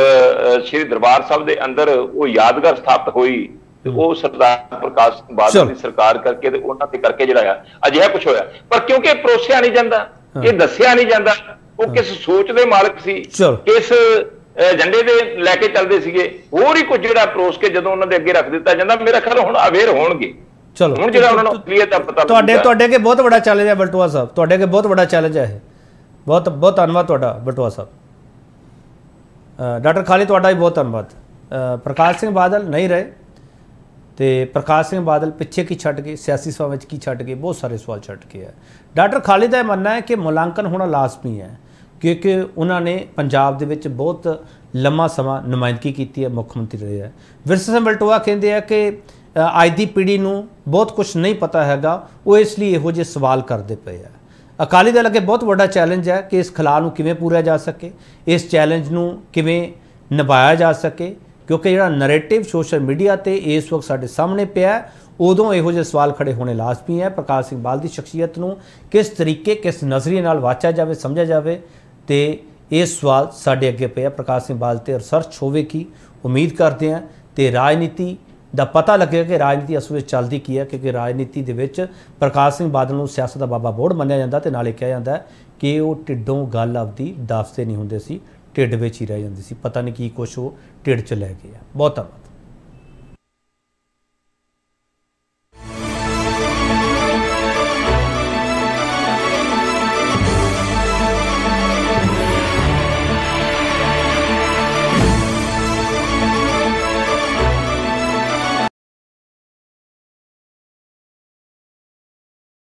ਸ਼੍ਰੀ ਦਰਬਾਰ ਸਾਹਿਬ ਦੇ ਅੰਦਰ ਉਹ ਯਾਦਗਾਰ ਸਥਾਪਿਤ ਹੋਈ ਤੇ ਉਹ ਸਰਦਾਰ ਪ੍ਰਕਾਸ਼ ਸਿੰਘ ਬਾਦਲ ਦੀ ਸਰਕਾਰ ਕਰਕੇ ਤੇ ਉਹਨਾਂ ਦੇ ਕਰਕੇ ਜਿਹੜਾ ਆ ਅਜਿਹਾ ਕੁਛ ਹੋਇਆ। ਪਰ ਕਿਉਂਕਿ ਪਰੋਸਿਆ ਨਹੀਂ ਜਾਂਦਾ, ਇਹ ਦੱਸਿਆ ਨਹੀਂ ਜਾਂਦਾ, ਉਹ ਕਿਸ ਸੋਚ ਦੇ ਮਾਲਕ ਸੀ, ਕਿਸ ਏਜੰਡੇ ਦੇ ਲੈ ਕੇ ਚੱਲਦੇ ਸੀਗੇ, ਹੋਰ ਹੀ ਕੁਝ ਜਿਹੜਾ ਪਰੋਸ ਕੇ ਜਦੋਂ ਉਹਨਾਂ ਦੇ ਅੱਗੇ ਰੱਖ ਦਿੱਤਾ ਜਾਂਦਾ, ਮੇਰਾ ਖਿਆਲ ਹੁਣ ਅਵੇਅਰ ਹੋਣਗੇ। ਚਲੋ, ਹੁਣ ਜਿਹੜਾ ਉਹਨਾਂ ਨੂੰ ਕਲੀਅਰ ਤਾਂ ਪਤਾ ਤੁਹਾਡੇ ਤੁਹਾਡੇ ਅੱਗੇ ਬਹੁਤ ਵੱਡਾ ਚੈਲੰਜ ਹੈ ਬਲਟੋਆ ਸਾਹਿਬ, ਤੁਹਾਡੇ ਅੱਗੇ ਬਹੁਤ ਵੱਡਾ ਚੈਲੰਜ ਹੈ ਇਹ। ਬਹੁਤ ਬਹੁਤ ਧੰਨਵਾਦ ਤੁਹਾਡਾ ਬਲਟੋਆ ਸਾਹਿਬ। ਡਾਕਟਰ ਖਾਲਿਦ ਤੁਹਾਡਾ ਵੀ ਬਹੁਤ ਧੰਨਵਾਦ। ਪ੍ਰਕਾਸ਼ ਸਿੰਘ ਬਾਦਲ ਨਹੀਂ ਰਹੇ ਤੇ ਪ੍ਰਕਾਸ਼ ਸਿੰਘ ਬਾਦਲ ਪਿੱਛੇ ਕੀ ਛੱਡ ਗਏ, ਸਿਆਸੀ ਸਭਾ ਵਿੱਚ ਕੀ ਛੱਡ ਗਏ, ਬਹੁਤ ਸਾਰੇ ਸਵਾਲ ਛੱਡ ਕੇ ਹੈ। ਡਾਕਟਰ ਖਾਲਿਦ ਦਾ ਇਹ ਮੰਨਣਾ ਹੈ ਕਿ ਮੁਲਾਂਕਣ ਹੋਣਾ ਲਾਜ਼ਮੀ ਹੈ ਕਿਉਂਕਿ ਉਹਨਾਂ ਨੇ ਪੰਜਾਬ ਦੇ ਵਿੱਚ ਬਹੁਤ ਲੰਮਾ ਸਮਾਂ ਨੁਮਾਇੰਦਗੀ ਕੀਤੀ ਹੈ, ਮੁੱਖ ਮੰਤਰੀ ਰਹੇ ਹੈ। ਵਿਰਸੇ ਸਿੰਘ ਵਲਟੋਆ ਕਹਿੰਦੇ ਆ ਕਿ ਅੱਜ ਦੀ ਪੀੜ੍ਹੀ ਨੂੰ ਬਹੁਤ ਕੁਝ ਨਹੀਂ ਪਤਾ ਹੈਗਾ, ਉਹ ਇਸ ਲਈ ਇਹੋ ਜਿਹੇ ਸਵਾਲ ਕਰਦੇ ਪਏ ਆ। ਅਕਾਲੀ ਦਲ ਅੱਗੇ ਬਹੁਤ ਵੱਡਾ ਚੈਲੰਜ ਹੈ ਕਿ ਇਸ ਖਲਾਅ ਨੂੰ ਕਿਵੇਂ ਪੂਰਿਆ ਜਾ ਸਕੇ, ਇਸ ਚੈਲੰਜ ਨੂੰ ਕਿਵੇਂ ਨਿਭਾਇਆ ਜਾ ਸਕੇ, ਕਿਉਂਕਿ ਜਿਹੜਾ ਨੈਰੇਟਿਵ ਸੋਸ਼ਲ ਮੀਡੀਆ ਤੇ ਇਸ ਵਕਤ ਸਾਡੇ ਸਾਹਮਣੇ ਪਿਆ, ਉਦੋਂ ਇਹੋ ਜਿਹੇ ਸਵਾਲ ਖੜੇ ਹੋਣੇ ਲਾਜ਼ਮੀ ਹੈ। ਪ੍ਰਕਾਸ਼ ਸਿੰਘ ਬਾਦਲ ਦੀ ਸ਼ਖਸੀਅਤ ਨੂੰ ਕਿਸ ਤਰੀਕੇ ਕਿਸ ਨਜ਼ਰੀਏ ਨਾਲ ਵਾਚਿਆ ਜਾਵੇ, ਸਮਝਿਆ ਜਾਵੇ, ਤੇ ਇਹ ਸਵਾਲ ਸਾਡੇ ਅੱਗੇ ਪਿਆ। ਪ੍ਰਕਾਸ਼ ਸਿੰਘ ਬਾਦਲ ਤੇ ਰਿਸਰਚ ਹੋਵੇਗੀ, ਉਮੀਦ ਕਰਦੇ ਹਾਂ, ਤੇ ਰਾਜਨੀਤੀ ਦਾ ਪਤਾ ਲੱਗੇਗਾ ਕਿ ਰਾਜਨੀਤੀ ਅਸਲ ਵਿੱਚ ਚੱਲਦੀ ਕੀ ਹੈ, ਕਿਉਂਕਿ ਰਾਜਨੀਤੀ ਦੇ ਵਿੱਚ ਪ੍ਰਕਾਸ਼ ਸਿੰਘ ਬਾਦਲ ਨੂੰ ਸਿਆਸਤ ਦਾ ਬਾਬਾ ਬੋੜ ਮੰਨਿਆ ਜਾਂਦਾ ਤੇ ਨਾਲੇ ਕਿਹਾ ਜਾਂਦਾ ਕਿ ਉਹ ਢਿੱਡੋਂ ਗੱਲ ਆਪਦੀ ਦੱਸਦੇ ਨਹੀਂ ਹੁੰਦੇ ਸੀ, ਢਿੱਡ ਵਿੱਚ ਹੀ ਰਹਿ ਜਾਂਦੀ ਸੀ। ਪਤਾ ਨਹੀਂ ਕੀ ਕੁਛ ਉਹ ਢਿੱਡ 'ਚ ਲੈ ਗਏ ਆ। ਬਹੁਤ ਧੰਨਵਾਦ।